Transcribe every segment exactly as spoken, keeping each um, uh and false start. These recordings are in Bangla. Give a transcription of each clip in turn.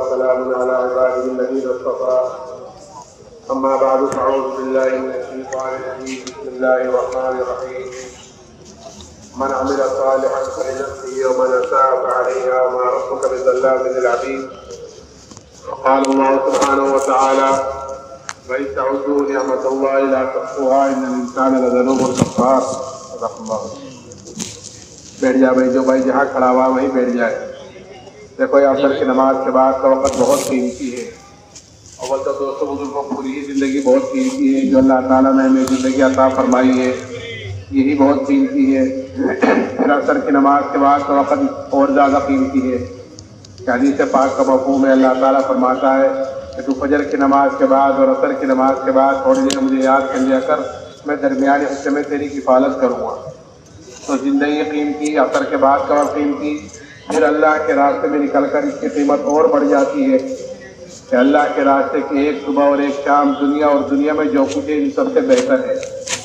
وسلام على عباده الذين اصطفى أما بعد فأعوذ بالله من الشيطان الرجيم بسم الله الرحمن الرحيم من عمل صالحا فلنفسه ومن أساء فعليها وما ربك بظلام للعبيد. وقال الله سبحانه وتعالى وإن تعدوا نعمة الله لا تحصوها إن الإنسان لظلوم كفار. صدق اللہ. بیٹھ جا بھائی، جو بھائی جہاں کھڑا ہوا وہیں بیٹھ جائے. دیکھو یہ عصر کی نماز کے بعد کا وقت بہت قیمتی ہے. اول تو دوستوں بزرگوں پوری ہی زندگی بہت قیمتی ہے. جو اللہ تعالیٰ نے ہمیں زندگی عطا فرمائی ہے یہی بہت قیمتی ہے. پھر عصر کی نماز کے بعد کا وقت اور زیادہ قیمتی ہے. حدیث پاک کا مفہوم ہے، اللہ تعالیٰ فرماتا ہے کہ تو فجر کی نماز کے بعد اور عصر کی نماز کے بعد تھوڑی دیر مجھے یاد کر لیا کر، میں درمیانی حصے میں تیری کفالت کروں گا. تو زندگی قیمتی، عصر کے بعد کا وقت قیمتی، پھر اللہ کے راستے میں نکل کر اس کی قیمت اور بڑھ جاتی ہے کہ اللہ کے راستے کی ایک صبح اور ایک شام دنیا اور دنیا میں جو کچھ ہے ان سب سے بہتر ہے.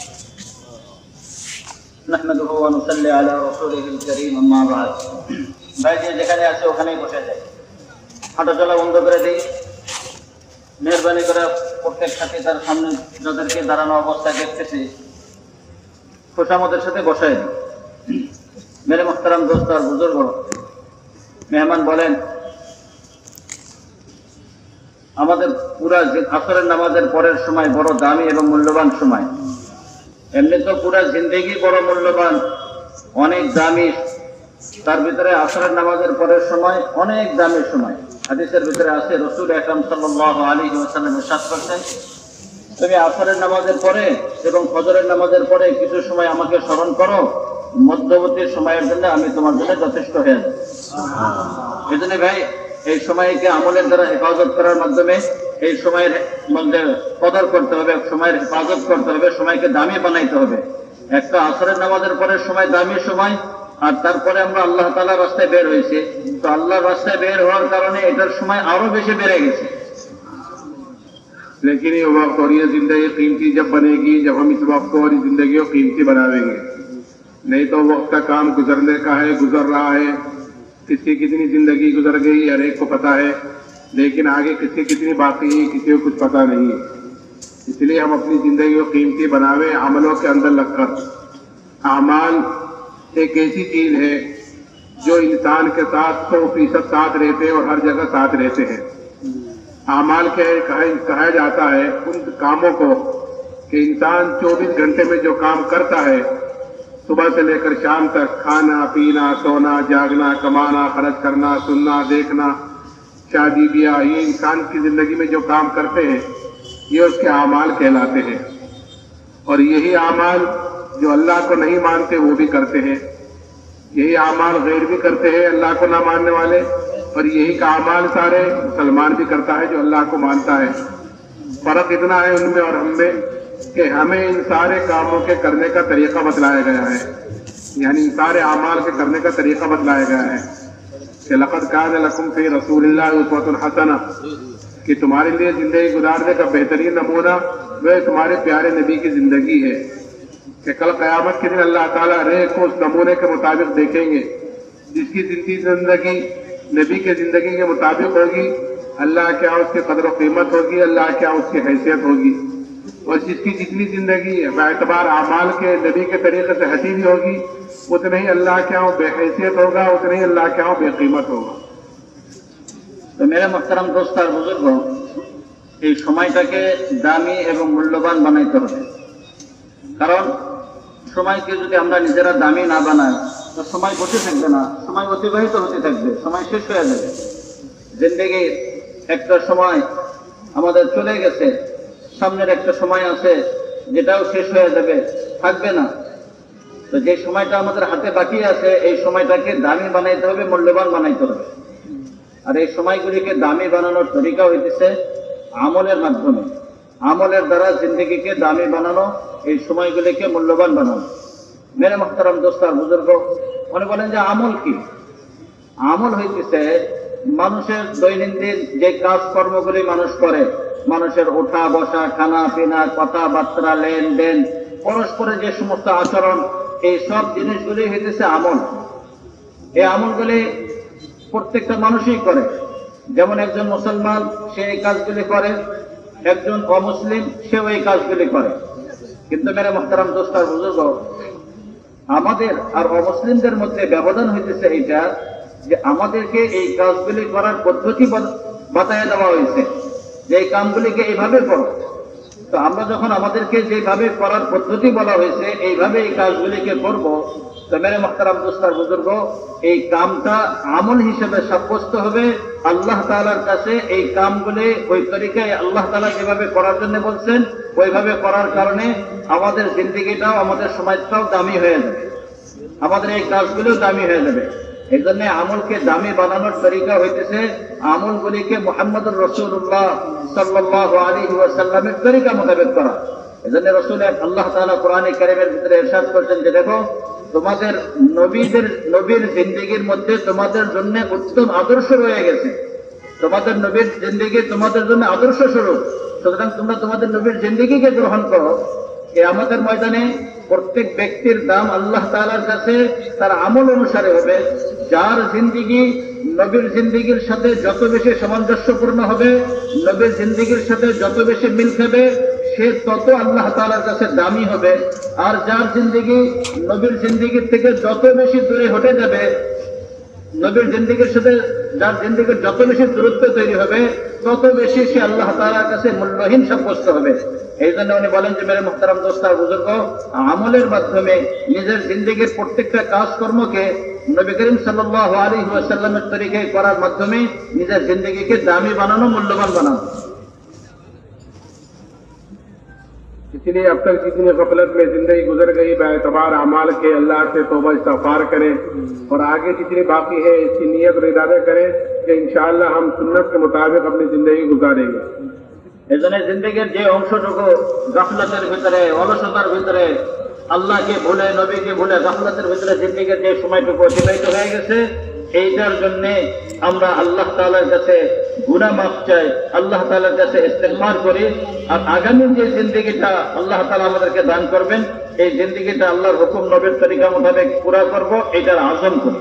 نحمده ونصلي على رسوله الكريم اما بعد. ভাই যে যেখানে আছে ওখানেই বসে যায়, হাঁটা চলা বন্ধ করে দিই. মেহরবানি করে প্রত্যেক সাথে তার সামনে যাদেরকে দাঁড়ানো অবস্থায় দেখতেছি খোশামদের সাথে বসায় দিই. মেরে মোহতারাম দোস্ত আর বুজুর্গ মেহমান বলেন, আমাদের পুরা আসরের নামাজের পরের সময় বড় দামি এবং মূল্যবান সময়. এমনি তো পুরা জিন্দেগি বড় মূল্যবান, অনেক দামি, তার ভিতরে আসরের নামাজের পরের সময় অনেক দামি সময়. হাদিসের ভিতরে আছে রাসূল আকরাম সাল্লাল্লাহু আলাইহি ওয়াসাল্লাম ইরশাদ করেছেন, তুমি আসরের নামাজের পরে এবং ফজরের নামাজের পরে কিছু সময় আমাকে স্মরণ করো, মধ্যবর্তী সময়ের জন্য আমি তোমার জন্য যথেষ্ট হয়ে যাব. এই জন্য ভাই এই সময়কে আমলের দ্বারা হেফাজত করার মাধ্যমে এই সময়ের মধ্যে কদর করতে হবে, সময়ের হেফাজত করতে হবে, সময়কে দামি বানাইতে হবে. একটা আসরের নামাজের পরের সময় দামি সময়, আর তারপরে আমরা আল্লাহ তাআলার রাস্তায় বের হয়েছি, তো আল্লাহর রাস্তায় বের হওয়ার কারণে এটার সময় আরো বেশি বেড়ে গেছে. لیکن یہ وقت اور یہ زندگی قیمتی جب بنے گی جب ہم اس وقت کو اور اس زندگی کو قیمتی بناویں گے. نہیں تو وقت کا کام گزرنے کا ہے، گزر رہا ہے. کس کی کتنی زندگی گزر گئی ہر ایک کو پتہ ہے، لیکن آگے کس کی کتنی باقی ہے کسی کو کچھ پتہ نہیں ہے. اس لیے ہم اپنی زندگی کو قیمتی بناویں عملوں کے اندر لگ کر. اعمال ایک ایسی چیز ہے جو انسان کے ساتھ سو فیصد ساتھ رہتے ہیں اور ہر جگہ ساتھ رہتے ہیں. اعمال کے کہا جاتا ہے ان کاموں کو کہ انسان چوبیس گھنٹے میں جو کام کرتا ہے، صبح سے لے کر شام تک، کھانا پینا سونا جاگنا کمانا خرچ کرنا سننا دیکھنا شادی بیاہ، یہ انسان کی زندگی میں جو کام کرتے ہیں یہ اس کے اعمال کہلاتے ہیں. اور یہی اعمال جو اللہ کو نہیں مانتے وہ بھی کرتے ہیں. یہی اعمال غیر بھی کرتے ہیں اللہ کو نہ ماننے والے، اور یہی کا اعمال سارے مسلمان بھی کرتا ہے جو اللہ کو مانتا ہے. فرق اتنا ہے ان میں اور ہم میں کہ ہمیں ان سارے کاموں کے کرنے کا طریقہ بتلایا گیا ہے، یعنی ان سارے اعمال کے کرنے کا طریقہ بتلایا گیا ہے کہ لقد کان لکم فی رسول اللہ اسوۃ حسنہ، کہ تمہارے لیے زندگی گزارنے کا بہترین نمونہ وہ تمہارے پیارے نبی کی زندگی ہے کہ کل قیامت کے دن اللہ تعالیٰ رے کو اس نمونے کے مطابق دیکھیں گے. جس کی زندگی نبی کے زندگی کے مطابق ہوگی، اللہ کیا اس کی قدر و قیمت ہوگی، اللہ کیا اس کی حیثیت ہوگی. اور جس کی جتنی زندگی باعتبار اعمال کے نبی کے طریقے سے ہٹی ہوئی ہوگی، اتنے ہی اللہ کیا ہو بے حیثیت ہوگا، اتنے ہی اللہ کیا ہو بے قیمت ہوگا. তো মেরে মোহতারাম দোস্ত আর বুজুর্গ, এই সময়টাকে দামি এবং মূল্যবান বানাইতে হবে. কারণ সময়কে যদি আমরা নিজেরা দামি না বানাই তো সময় বসে থাকবে না, সময় অতিবাহিত হতে থাকবে, সময় শেষ হয়ে যাবে. জিন্দেগির একটা সময় আমাদের চলে গেছে, সামনের একটা সময় আছে যেটাও শেষ হয়ে যাবে, থাকবে না. তো যে সময়টা আমাদের হাতে বাকি আছে এই সময়টাকে দামি বানাইতে হবে, মূল্যবান বানাইতে হবে. আর এই সময়গুলিকে দামি বানানোর তরিকা হইতেছে আমলের মাধ্যমে, আমলের দ্বারা জিন্দেগিকে দামি বানানো, এই সময়গুলিকে মূল্যবান বানানো. মেরে মোহতারাম দোস্ত আর বুজুর্গ, মনে বলেন যে আমল কি? আমল হইতেছে মানুষের দৈনন্দিন যে কাজকর্মগুলি মানুষ করে, মানুষের ওঠা বসা খানা পিনা কথাবার্তা লেনদেন পরস্পরের যে সমস্ত আচরণ, এই সব জিনিসগুলি হইতেছে আমল. এই আমলগুলি প্রত্যেকটা মানুষই করে, যেমন একজন মুসলমান সে এই কাজগুলি করে, একজন অমুসলিম সেও এই কাজগুলি করে। কিন্তু মেরে মুহতারাম দোস্ত আর বুজুর্গ, আমাদের আর অমুসলিমদের মধ্যে ব্যবধান হইতেছে এইটা যে আমাদেরকে এই কাজগুলি করার পদ্ধতি বাতায় দেওয়া হয়েছে যে এই কামগুলিকে এইভাবে করো। তো আমরা যখন আমাদেরকে যেভাবে করার পদ্ধতি বলা হয়েছে এইভাবে এই কাজগুলিকে করব, তো মেরে মুহতারাম দোস্ত আর বুজুর্গ, এই কামটা আমল হিসেবে সাব্যস্ত হবে আল্লাহ তাআলার কাছে। এই কামগুলি ওই তরিকায় আল্লাহ তাআলা যেভাবে করার জন্য বলছেন ওইভাবে করার কারণে আমাদের জিন্দেগিটাও আমাদের সমাজটাও দামি হয়ে যাবে, আমাদের এই কাজগুলিও দামি হয়ে যাবে। এই জন্য আমলকে দামি বানানোর তরিকা হইতেছে আমলগুলিকে মুহাম্মদুর রাসূলুল্লাহ সাল্লাল্লাহু আলাইহি ওয়াসাল্লামের তরিকা মোতাবেক করা। এই জন্য রাসূল আল্লাহ তাআলা কোরআনে কারীমের ভিতরে ইরশাদ করছেন যে দেখো, তোমাদের নবীদের নবীর জিন্দেগির মধ্যে তোমাদের জন্য উত্তম আদর্শ রয়ে গেছে, তোমাদের নবীর জিন্দেগি তোমাদের জন্য আদর্শ স্বরূপ। সুতরাং তোমরা তোমাদের নবীর জিন্দেগিকে গ্রহণ করো। কিয়ামতের ময়দানে প্রত্যেক ব্যক্তির দাম আল্লাহ তাআলার কাছে তার আমল অনুসারে হবে। যার জিন্দেগি নবীর জিন্দেগির সাথে যত বেশি সামঞ্জস্যপূর্ণ হবে, নবীর জিন্দেগির সাথে যত বেশি মিল খাবে, সে তত আল্লাহ তাআলার কাছে দামি হবে। আর যার জিন্দেগি নবীর জিন্দেগির থেকে যত বেশি দূরে হটে যাবে, নবীর জিন্দেগির সাথে যার জিন্দেগির যত বেশি দূরত্ব তৈরি হবে, তত বেশি সে আল্লাহ তাআলার কাছে মূল্যহীন সাব্যস্ত হবে। এই জন্য উনি বলেন যে মেরে মুহতারাম দোস্ত আর বুজুর্গ, আমলের মাধ্যমে নিজের জিন্দেগির প্রত্যেকটা কাজকর্মকে নবী করিম সাল্লাল্লাহু আলাইহি ওয়াসাল্লামের তরিকায় করার মাধ্যমে নিজের জিন্দেগিকে দামি বানানো, মূল্যবান বানানো। इसलिए अब तक जितनी गफलत में जिंदगी गुजर गई बेएतबार अमाल के अल्लाह से तौबा इस्तगफार करें और आगे जितनी बाकी है इसकी नीयत और इरादा करें कि इंशाअल्लाह हम सुन्नत के मुताबिक अपनी जिंदगी गुजारेंगे। এই জন্য জিন্দেগির যে অংশটুকু গাফলাতের ভিতরে, অলসতার ভিতরে, আল্লাহকে ভুলে নবীকে ভুলে গাফলাতের ভিতরে জিন্দেগির যে সময়টুকু অতিবাহিত হয়ে গেছে, এইটার জন্য আমরা আল্লাহ তাআলার কাছে গুনাহ মাফ চাই, আল্লাহ তাআলার কাছে ইস্তেগফার করি। আর আগামী যে জিন্দেগিটা আল্লাহ তাআলা আমাদেরকে দান করবেন, এই জিন্দেগিটা আল্লাহর হুকুম নবীর তরিকা মোতাবেক পুরা করব, এটার আযম করি।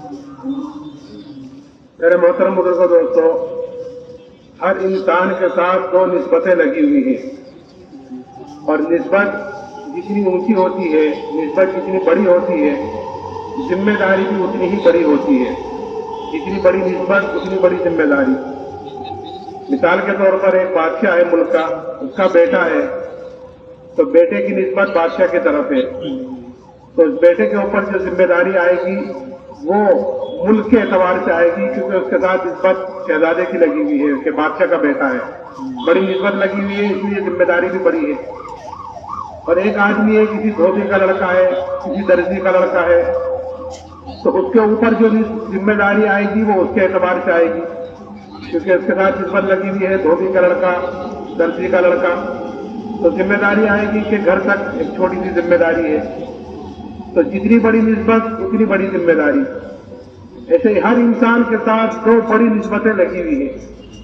मेरे मोहतरम बुजुर्गो दोस्तों, हर इंसान के साथ दो निस्बतें लगी हुई हैं और निस्बत जितनी ऊंची होती है, निस्बत जितनी बड़ी होती है, जिम्मेदारी भी उतनी ही बड़ी होती है। जितनी बड़ी निस्बत उतनी बड़ी जिम्मेदारी। मिसाल के तौर पर एक बादशाह है मुल्क का, उसका बेटा है, तो बेटे की निस्बत बादशाह की तरफ है, तो उस बेटे के ऊपर जो जिम्मेदारी आएगी वो मुल्क के एतबार से आएगी, क्योंकि उसके साथ निस्बत शहजादे की लगी हुई है, उसके बादशाह का बेटा है, बड़ी निस्बत लगी हुई है, इसलिए जिम्मेदारी भी बड़ी है। और एक आदमी है, किसी धोबी का लड़का है, किसी दर्जी का लड़का है, तो उसके ऊपर जो जिम्मेदारी आएगी वो उसके एतबार से आएगी, क्योंकि उसके साथ निस्बत लगी हुई है, धोबी का लड़का, दर्जी का लड़का, तो जिम्मेदारी आएगी कि घर तक एक छोटी सी जिम्मेदारी है। तो जितनी बड़ी निस्बत उतनी बड़ी जिम्मेदारी। ऐसे हर इंसान के साथ दो बड़ी निस्बतें लगी हुई है।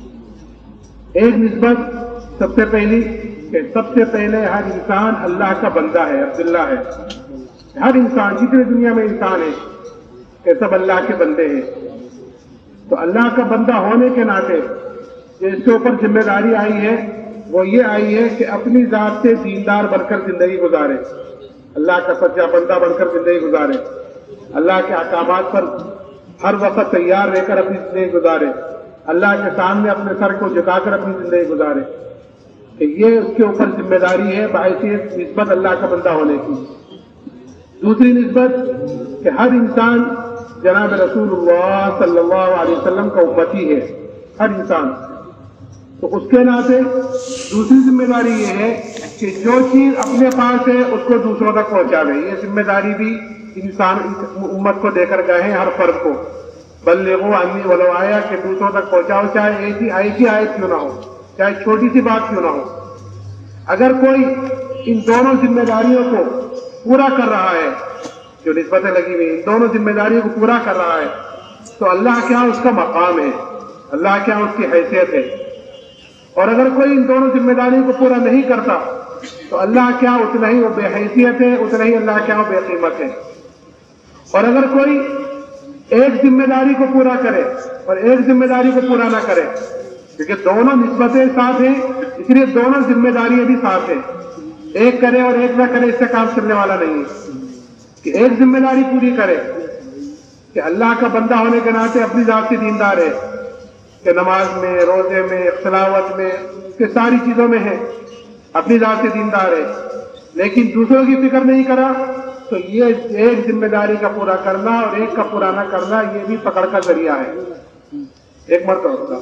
एक निस्बत सबसे पहली कि सबसे पहले हर इंसान अल्लाह का बंदा है, अब्दुल्ला है। हर इंसान, जितने दुनिया में इंसान है, ये सब अल्लाह के बंदे हैं। तो अल्लाह का बंदा होने के नाते जो इसके ऊपर जिम्मेदारी आई है वो ये आई है कि अपनी जात से दीनदार बनकर जिंदगी गुजारे, अल्लाह का सच्चा बंदा बनकर जिंदगी गुजारे, अल्लाह के अहकामात पर हर वक्त तैयार रहकर अपनी जिंदगी गुजारे, अल्लाह के सामने अपने सर को झुकाकर अपनी जिंदगी गुजारे। कि ये उसके ऊपर जिम्मेदारी है बहैसियत निस्बत अल्लाह का बंदा होने की। दूसरी निस्बत कि हर इंसान जनाब रसूलुल्लाह सल्लल्लाहु अलैहि वसल्लम का उम्मती है, हर इंसान। तो उसके नाते दूसरी जिम्मेदारी ये है कि जो चीज अपने पास है उसको दूसरों तक पहुंचावे। ये जिम्मेदारी भी इंसान उम्मत को देकर गए हैं, हर फर्द को। बल्लिगू अन्नी वलो आया, कि दूसरों तक पहुंचाओ, चाहे एक ही एक ही आयत क्यों ना हो, चाहे छोटी सी बात क्यों ना हो। अगर कोई इन दोनों जिम्मेदारियों को पूरा कर रहा है, जो निस्बतें लगी हुई इन दोनों जिम्मेदारियों को पूरा कर रहा है, तो अल्लाह क्या उसका मकाम है, अल्लाह क्या उसकी हैसियत है। और अगर कोई इन दोनों जिम्मेदारियों को पूरा नहीं करता तो अल्लाह क्या उतना ही वो बेहैसियत है, उतना ही अल्लाह क्या वो बेकीमत है। और अगर कोई एक जिम्मेदारी को पूरा करे और एक जिम्मेदारी को पूरा ना करे, क्योंकि दोनों निस्बतें साथ हैं, इसलिए दोनों जिम्मेदारियां भी साथ हैं। एक करे और एक ना करे, इससे काम चलने वाला नहीं है। कि एक जिम्मेदारी पूरी करे कि अल्लाह का बंदा होने के नाते अपनी जात से दीनदार है, कि नमाज में, रोजे में, खिलावत में, कि सारी चीजों में है, अपनी जात से दीनदार है, लेकिन दूसरों की फिक्र नहीं करा, तो ये एक जिम्मेदारी का पूरा करना और एक का पूरा न करना, ये भी पकड़ का जरिया है। एक मरतबा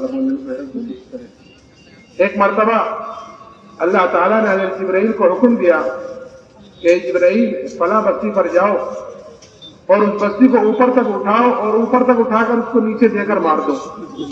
एक मरतबा अल्लाह ताला ने हज़रत जिब्राइल को हुक्म दिया कि जिब्राइल फला बस्ती पर जाओ और उस बस्ती को ऊपर तक उठाओ और ऊपर तक उठाकर उसको नीचे देकर मार दो।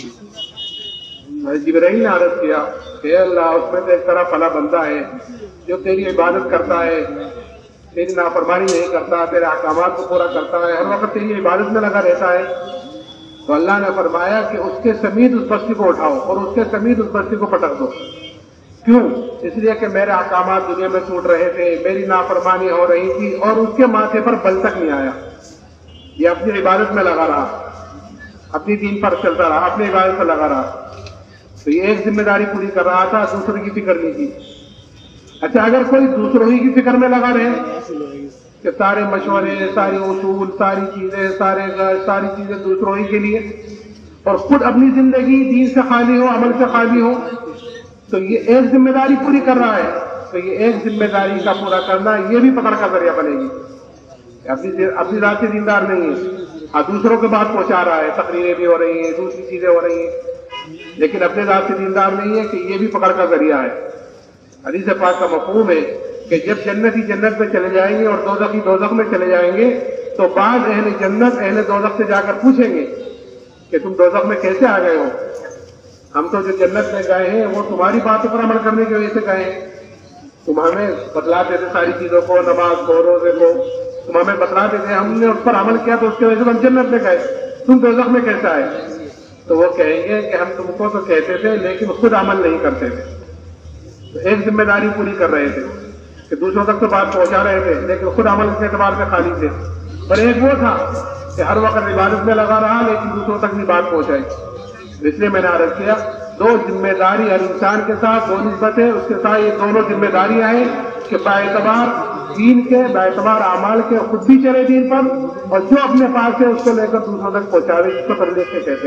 जिब्राइल ने अर्ज किया कि अल्लाह, उसमें तो एक तरह फला बंदा है जो तेरी इबादत करता है, तेरी नाफरमानी नहीं करता, तेरे अहकामात को पूरा करता है, हर वक्त तेरी इबादत में लगा रहता है। तो अल्लाह ने फरमाया कि उसके समीत उस बस्ती को उठाओ और उसके समीत उस बस्ती को पटक दो। क्यों? इसलिए कि मेरे अहकामात दुनिया में छूट रहे थे, मेरी नाफरमानी हो रही थी और उसके माथे पर बल तक नहीं आया। ये अपनी इबादत में लगा रहा, अपनी दीन पर चलता रहा, अपनी इबादत पर लगा रहा। तो ये एक जिम्मेदारी पूरी कर रहा था, दूसरों की फिक्र नहीं की। अच्छा, अगर कोई दूसरों ही की फिक्र में लगा रहे कि सारे मशवरे, सारी उसूल, सारी चीजें, सारे सारी चीजें दूसरों ही के लिए, और खुद अपनी जिंदगी दीन से खाली हो, अमल से खाली हो, तो ये एक जिम्मेदारी पूरी कर रहा है। तो ये एक जिम्मेदारी का पूरा करना, ये भी पकड़ का जरिया बनेगी। अपनी अपनी जात से दीनदार नहीं है, हाँ दूसरों के बात पहुंचा रहा है, तकरीरें भी हो रही हैं, दूसरी चीजें हो रही हैं, लेकिन अपने जात से दीनदार नहीं है, कि ये भी पकड़ का जरिया है। हदीस पाक का मफहूम है कि जब जन्नती जन्नत में चले जाएंगे और दोज़खी दोज़ख में चले जाएंगे, तो बाद अहले जन्नत अहले दोज़ख से जाकर पूछेंगे कि तुम दोज़ख में कैसे आ गए हो? हम तो जो जन्नत में गए हैं वो तुम्हारी बातों पर अमल करने की वजह से गए हैं। तुम हमें बतलाते थे सारी चीजों को, नमाज को, रोजे को, तुम हमें बतलाते थे, हमने उस पर अमल किया तो उसकी वजह से हम जन्नत में गए, तुम दोज़ख में कैसे आए? तो वो कहेंगे कि हम तुमको तो कहते थे लेकिन खुद अमल नहीं करते थे। तो एक जिम्मेदारी पूरी कर रहे थे कि दूसरों तक तो बात पहुंचा रहे थे, लेकिन खुद अमल के एतबार से खाली थे। और एक वो था कि हर वक्त इबादत में लगा रहा, लेकिन दूसरों तक भी बात पहुंचाई। इसलिए मैंने अर्ज किया, दो जिम्मेदारी हर इंसान के साथ, दो निस्बत है, उसके साथ ये दोनों जिम्मेदारियां हैं कि बाएतबार दीन के, बाएतबार अमाल के खुद भी चले दीन पर, और जो अपने पास है उसको लेकर दूसरों तक पहुंचावे, इसको तबलीग के कहते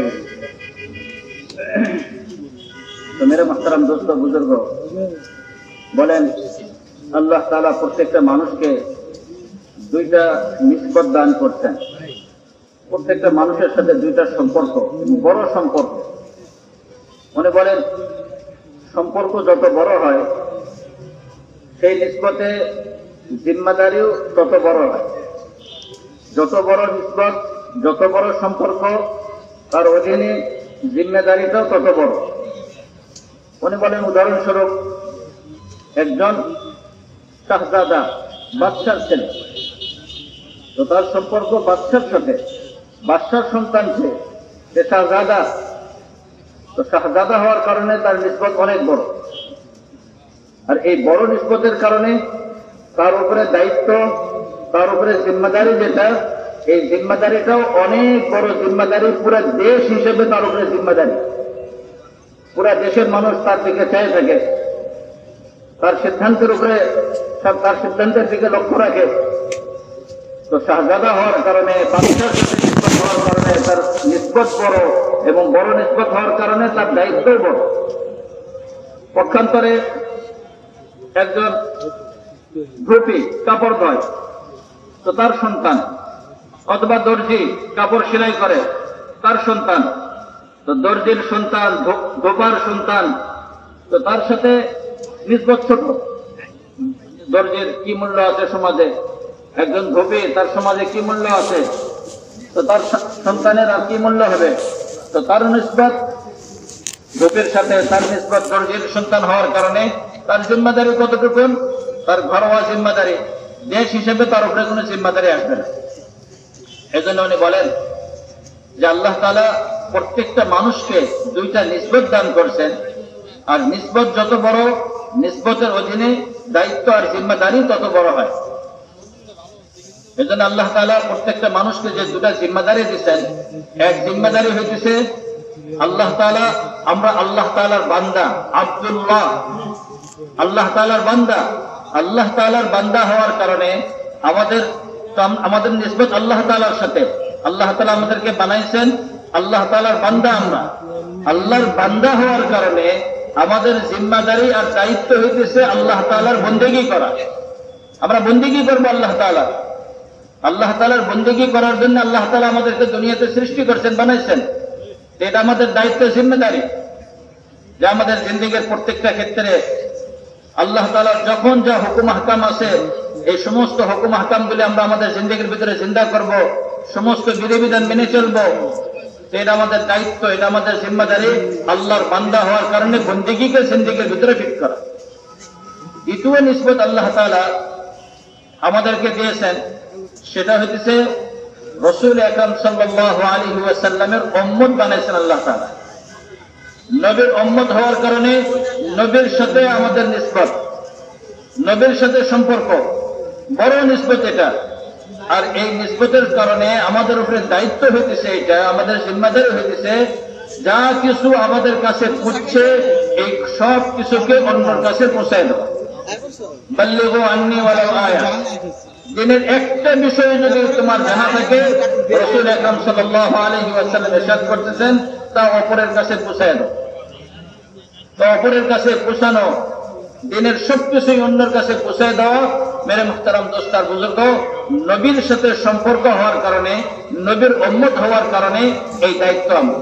हैं। तो मेरे मोहतरम दोस्तों, बुजुर्गों, বলেন আল্লাহ তাআলা প্রত্যেকটা মানুষকে দুইটা নিসবত দান করতেন। প্রত্যেকটা মানুষের সাথে দুইটা সম্পর্ক, বড় সম্পর্ক। উনি বলেন সম্পর্ক যত বড় হয় সেই নিসবতে জিম্মাদারিও তত বড় হয়। যত বড় নিসবত, যত বড় সম্পর্ক, তার অধীনে জিম্মাদারিটাও তত বড়। উনি বলেন উদাহরণস্বরূপ একজন শাহজাদা, বাদশার ছেলে, তো তার সম্পর্ক বাদশার সাথে, বাদশার সন্তান সে শাহজাদা, তো শাহজাদা হওয়ার কারণে তার নিসবত অনেক বড়। আর এই বড় নিসবতের কারণে তার উপরে দায়িত্ব, তার উপরে জিম্মাদারি যেটা, এই জিম্মাদারিটাও অনেক বড় জিম্মাদারি। পুরা দেশ হিসেবে তার উপরে জিম্মাদারি, পুরা দেশের মানুষ তার দিকে চেয়ে থাকে, তার সিদ্ধান্তের উপরে, তার সিদ্ধান্তের দিকে লক্ষ্য রাখে। তো শাহজাদা হওয়ার কারণে, বাদশার সাথে নিসবত হওয়ার কারণে তার নিসবত বড়, এবং বড় নিসবত হওয়ার কারণে তার দায়িত্বও বড়। পক্ষান্তরে একজন ধুপি, কাপড় ধয়, তো তার সন্তান, অথবা দর্জি কাপড় সেলাই করে, তার সন্তান, তো দর্জির সন্তান, ধোপার সন্তান, তো তার সাথে নিসবত ছোট। দর্জির কি মূল্য আছে সমাজে, একজন ধোপি তার সমাজে কি মূল্য আছে, তো তার সন্তানের আর কি মূল্য হবে? তো তার নিসবত ধোপির সাথে, তার নিসবত দর্জির সন্তান হওয়ার কারণে তার জিম্মাদারি কতটুকু? তার ঘরোয়া জিম্মাদারি, দেশ হিসেবে তার উপরে কোনো জিম্মাদারি আসবে না। এই জন্য উনি বলেন যে আল্লাহ তাআলা প্রত্যেকটা মানুষকে দুইটা নিসবত দান করছেন, আর নিসবত যত বড়, নিসবতের অধীনে দায়িত্ব আর জিম্মাদারি তত বড় হয়। এই জন্য আল্লাহ তাআলা প্রত্যেকটা মানুষকে যে দুটা জিম্মাদারি দিচ্ছেন, এক জিম্মাদারি হইতেছে আল্লাহ তাআলা, আমরা আল্লাহ তাআলার বান্দা, আব্দুল্লাহ, আল্লাহ তাআলার বান্দা। আল্লাহ তাআলার বান্দা হওয়ার কারণে আমাদের আমাদের নিসবত আল্লাহ তাআলার সাথে। আল্লাহ তাআলা আমাদেরকে বানাইছেন, আল্লাহ তাআলার বান্দা আমরা। আল্লাহর বান্দা হওয়ার কারণে আমাদের জিম্মাদারি আর দায়িত্ব হইতেছে আল্লাহ তাআলার বন্দেগী করা। আমরা বন্দেগী করবো আল্লাহ তাআলা। আল্লাহ তাআলার বন্দেগী করার জন্য আল্লাহ তাআলা আমাদেরকে দুনিয়াতে সৃষ্টি করছেন, বানাইছেন। এটা আমাদের দায়িত্ব, জিম্মেদারি, যে আমাদের জিন্দেগীর প্রত্যেকটা ক্ষেত্রে আল্লাহ তাআলার যখন যা হুকুম আহকাম আছে, এই সমস্ত হুকুম আহকাম গুলি আমরা আমাদের জিন্দেগীর ভিতরে জিন্দা করব, সমস্ত বিধিবিধান মেনে চলব। এটা আমাদের দায়িত্ব, এটা আমাদের জিম্মেদারি, আল্লাহর বান্দা হওয়ার কারণে বন্দেগীকে জিন্দেগীর ভিতরে ফিট করা। দ্বিতীয় নিসবত আল্লাহ তাআলা আমাদেরকে দিয়েছেন, সেটা হইতেছে রাসূল আকরাম সাল্লাল্লাহু আলাইহি ওয়াসাল্লামের উম্মত বানাইছেন আল্লাহ তাআলা। নবীর উম্মত হওয়ার কারণে নবীর সাথে আমাদের নিসবত, নবীর সাথে সম্পর্ক, বড় নিসবত এটা। আর এই নিসবতের কারণে আমাদের উপরে দায়িত্ব হইতেছে, এটা আমাদের জিম্মাদারি হইতেছে, যা কিছু আমাদের কাছে পৌঁছছে এই সব কিছুকে অন্যের কাছে পৌঁছায় দেওয়া। বাল্লিগু আন্নী ওয়ালাউ আয়া। দিনের একটা বিষয়ে যদি তোমার জানা থাকে, রাসূল আকরাম সাল্লাল্লাহু আলাইহি ওয়াসাল্লাম ইরশাদ করতেছেন, তা অপরের কাছে পৌঁছায় দাও। তো অপরের কাছে পৌঁছানো, দিনের সবকিছুই অন্যের কাছে পৌঁছায় দেওয়া, মেরে মুহতারাম দোস্ত আর বুজুর্গ, নবীর সাথে সম্পর্ক হওয়ার কারণে, নবীর উম্মত হওয়ার কারণে এই দায়িত্ব আমরা।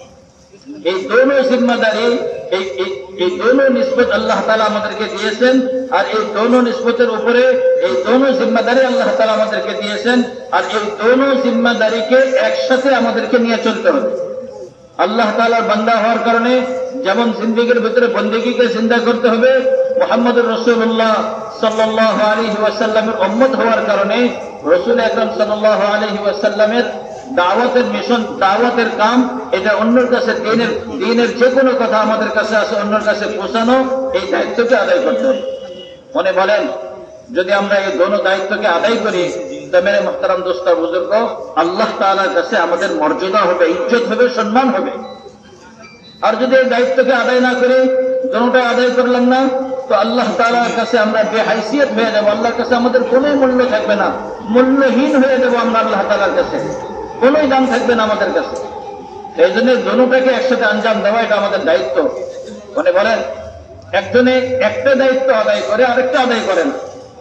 এই দোনো জিম্মাদারি, এই এই দোনো নিসবত আল্লাহ তাআলা আমাদেরকে দিয়েছেন। আর এই দোনো নিসবতের উপরে এই দোনো জিম্মাদারি আল্লাহ তাআলা আমাদেরকে দিয়েছেন। আর এই দোনো জিম্মাদারিকে একসাথে আমাদেরকে নিয়ে চলতে হবে। আল্লাহ তাআলার বান্দা হওয়ার কারণে যেমন জিন্দেগীর ভিতরে বন্দেগীকে জিন্দা করতে হবে, মুহাম্মদুর রাসূলুল্লাহ সাল্লাল্লাহু আলাইহি ওয়াসাল্লামের উম্মত হওয়ার কারণে রাসূল আকরাম সাল্লাল্লাহু আলাইহি ওয়াসাল্লামের দাওয়াতের মিশন, দাওয়াতের কাম, এটা অন্যের কাছে দ্বীনের দ্বীনের যে কোনো কথা আমাদের কাছে আছে অন্যের কাছে পৌঁছানো, এই দায়িত্বকে আদায় করতে হবে। মনে বলেন, যদি আমরা এই দোনো দায়িত্বকে আদায় করি, তা মেরে মুহতারাম দোস্ত আর বুজুর্গ, আল্লাহ তাআলার কাছে আমাদের মর্যাদা হবে, ইজ্জত হবে, সম্মান হবে। আর যদি এই দায়িত্বকে আদায় না করি, দোনোটা আদায় করলাম না, তো আল্লাহ তাআলার কাছে আমরা বেহাইসিয়ত হয়ে যাবো। আল্লাহর কাছে আমাদের কোনো মূল্য থাকবে না, মূল্যহীন হয়ে যাবো আমরা আল্লাহ তাআলার কাছে, কোনোই দাম থাকবে না আমাদের কাছে। এই জন্য দোনোটাকে একসাথে আঞ্জাম দেওয়া, এটা আমাদের দায়িত্ব। মনে বলেন, একজনে একটা দায়িত্ব আদায় করে, আরেকটা আদায় করে না।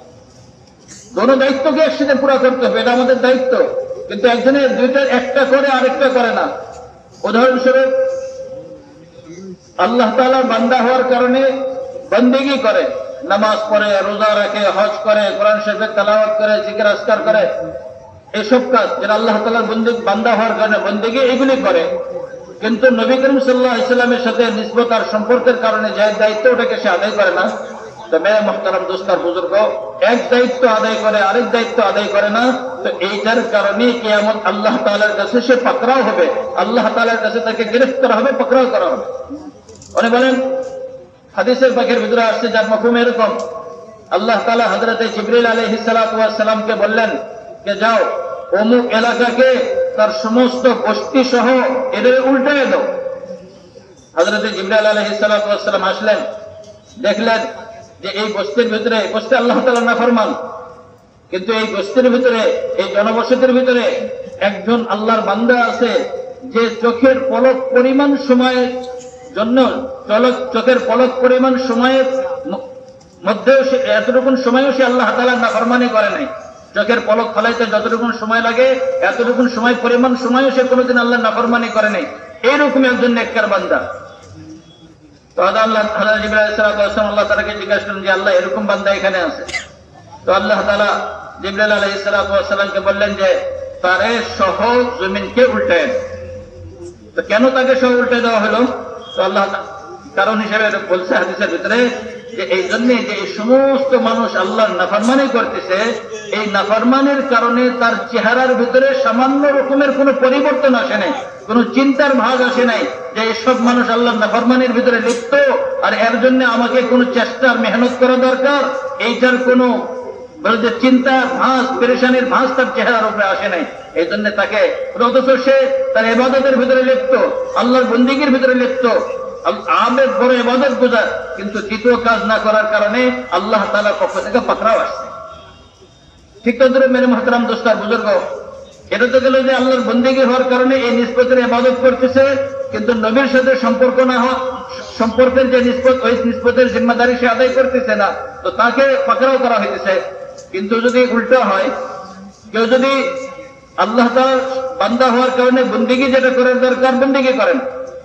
দোনো দায়িত্বকে একসাথে পুরা করতে হবে, এটা আমাদের দায়িত্ব। কিন্তু একজনে দুইটা, একটা করে আরেকটা করে না। উদাহরণস্বরূপ, আল্লাহ তাআলার বান্দা হওয়ার কারণে বন্দেগী করে, নামাজ পড়ে, রোজা রাখে, হজ করে, কোরআন শরীফের তেলাওয়াত করে, জিকির আজকার করে, এসব কাজ যেটা আল্লাহ তাআলার বান্দা হওয়ার কারণে বন্দেগী, এগুলি করে। কিন্তু নবী করিম সাল্লাল্লাহু আলাইহি ওয়াসাল্লামের সাথে নিসবত আর সম্পর্কের কারণে যে দায়িত্ব, ওটাকে সে আদায় করে না। তো মেরে মুহতারাম দোস্ত আর বুজুর্গ, এক দায়িত্ব আদায় করে, আরেক দায়িত্ব আদায় করে না, তো এইটার কারণে কিয়ামত আল্লাহ তাআলার কাছে সে পাকড়াও হবে, আল্লাহ তাআলার কাছে তাকে গ্রেফতার হবে, পাকড়াও করা হবে। উনি বলেন, হাদিসের পাকের ভিতরে আসছে, যার মফহুম এরকম, আল্লাহ তাআলা হযরতে জিবরিল আলাইহিস সালাতু ওয়াস সালামকে বললেন যে যাও অমুক এলাকাকে তার সমস্ত বস্তি সহ এদের উল্টায় দাও। হযরতে জিবরিল আলাইহিস সালাতু ওয়াস সালাম আসলেন, দেখলেন যে এই বস্তির ভিতরে, বস্তি আল্লাহ তাআলার নাফরমান, কিন্তু এই বস্তির ভিতরে, এই জনবসতির ভিতরে একজন আল্লাহর বান্দা আছে, যে চোখের পলক পরিমাণ সময়ের জন্য, চোখের পলক পরিমাণ সময়ের মধ্যেও সে, এতটুকু সময়ও সে আল্লাহ তাআলার নাফরমানি করে নাই। চোখের পলক ফলাইতে যতটুকু সময় লাগে, এতটুকু সময় পরিমাণ সময়ও সে কোনোদিন আল্লাহর নাফরমানি করে নাই। এইরকম একজন নেককার বান্দা। তো আল্লাহ হযরত জিবরাইল আলাইহিস সালাতু ওয়াস সালাম আল্লাহ তাআলাকে জিজ্ঞাসা করলেন যে আল্লাহ, এরকম বান্দা এখানে আছে। তো আল্লাহ তাআলা জিবরাইল আলাইহিস সালাতু ওয়াস সালামকে বললেন যে তারে সহ জমিনকে উল্টায়। তো কেন তাকে সহ উল্টে দেওয়া হলো? তো আল্লাহ কারণ হিসেবে বলছে হাদিসের ভিতরে যে এই জন্য যে এই সমস্ত মানুষ আল্লাহর নাফরমানি করতেছে, এই নাফরমানির কারণে তার চেহারার ভিতরে সামান্য রকমের কোনো পরিবর্তন আসে নাই, কোনো চিন্তার ভাগ আসে নাই যে এইসব মানুষ আল্লাহর নাফরমানির ভিতরে লিপ্ত, আর এর জন্য আমাকে কোনো চেষ্টার মেহনত করা দরকার, এইটার কোনো বলে যে চিন্তা ভাঁজ পেরেশানির ভাঁজ তার চেহারার উপরে আসে নাই, এই জন্য তাকে অথচ সে তার ইবাদতের ভিতরে লিপ্ত, আল্লাহর বন্দিগির ভিতরে লিপ্ত, আবেগ বড় ইবাদত গুজার, কিন্তু দ্বিতীয় কাজ না করার কারণে আল্লাহ তাআলার পক্ষ থেকে পাকড়াও আসছে। ঠিক তদ্রুপ মেরে মুহতারাম দোস্তার বুজুর্গ, এটা তো গেল যে আল্লাহর বন্দিগি হওয়ার কারণে এই নিসবতের ইবাদত করতেছে, কিন্তু নবীর সাথে সম্পর্ক না হওয়া, সম্পর্কের যে নিসবত, ওই নিসবতের জিম্মাদারি সে আদায় করতেছে না, তো তাকে পাকড়াও করা হইতেছে। কিন্তু যদি উল্টো হয়, কেউ যদি আল্লাহ তাআলার বান্দা হওয়ার কারণে বন্দিগি যেটা করার দরকার বন্দিগি করেন,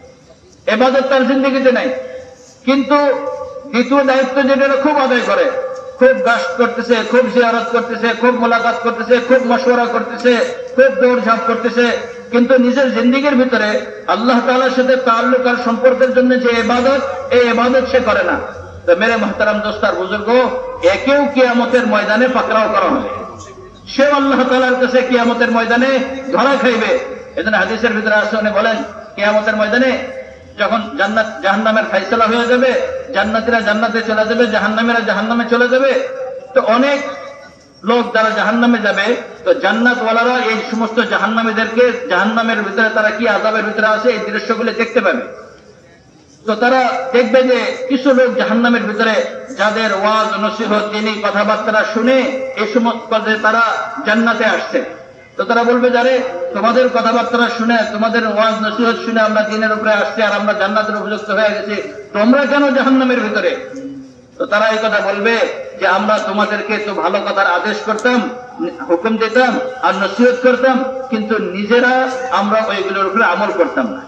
ইবাদত তার জিন্দেগিতে নাই, কিন্তু দ্বিতীয় দায়িত্ব যেটা খুব আদায় করে, খুব গাছ করতেছে, খুব জিয়ারত করতেছে, খুব মোলাকাত করতেছে, খুব মশওয়ারা করতেছে, খুব দৌড়ঝাঁপ করতেছে, কিন্তু নিজের জিন্দেগির ভিতরে আল্লাহ তাআলার সাথে তাআল্লুক আর সম্পর্কের জন্য যে ইবাদত, এই ইবাদত সে করে না। তো মেরে মুহতারাম দোস্তার বুজুর্গ, একেও কিয়ামতের ময়দানে পাকড়াও করা হবে, সে আল্লাহ তাআলার কাছে কিয়ামতের ময়দানে ধরা খাইবে। এজন্য হাদিসের ভিতরে আছে, উনি বলেন কিয়ামতের ময়দানে যখন জান্নাত জাহান্নামের ফয়সালা হয়ে যাবে, জান্নাতীরা জান্নাতে চলে যাবে, জাহান্নামীরা জাহান্নামে চলে যাবে, তো অনেক লোক যারা জাহান্নামে যাবে, তো জান্নাতওয়ালারা এই সমস্ত জাহান্নামীদেরকে জাহান্নামের ভিতরে তারা কি আযাবের ভিতরে আছে এই দৃশ্যগুলো দেখতে পাবে। তো তারা দেখবে যে কিছু লোক জাহান্নামের ভিতরে যাদের ওয়াজ নসিহত দিনী কথাবার্তা শুনে এই সমস্ত তারা জান্নাতে আসছে, তো তারা বলবে যারে তোমাদের কথাবার্তা শুনে, তোমাদের ওয়াজ নসিহত শুনে আমরা দিনের উপরে আসছি আর আমরা জান্নাতের উপযুক্ত হয়ে গেছি, তোমরা কেন জাহান্নামের ভিতরে? তো তারা এই কথা বলবে যে আমরা তোমাদেরকে তো ভালো কথার আদেশ করতাম, হুকুম দিতাম আর নসিহত করতাম, কিন্তু নিজেরা আমরা ওইগুলোর উপরে আমল করতাম না,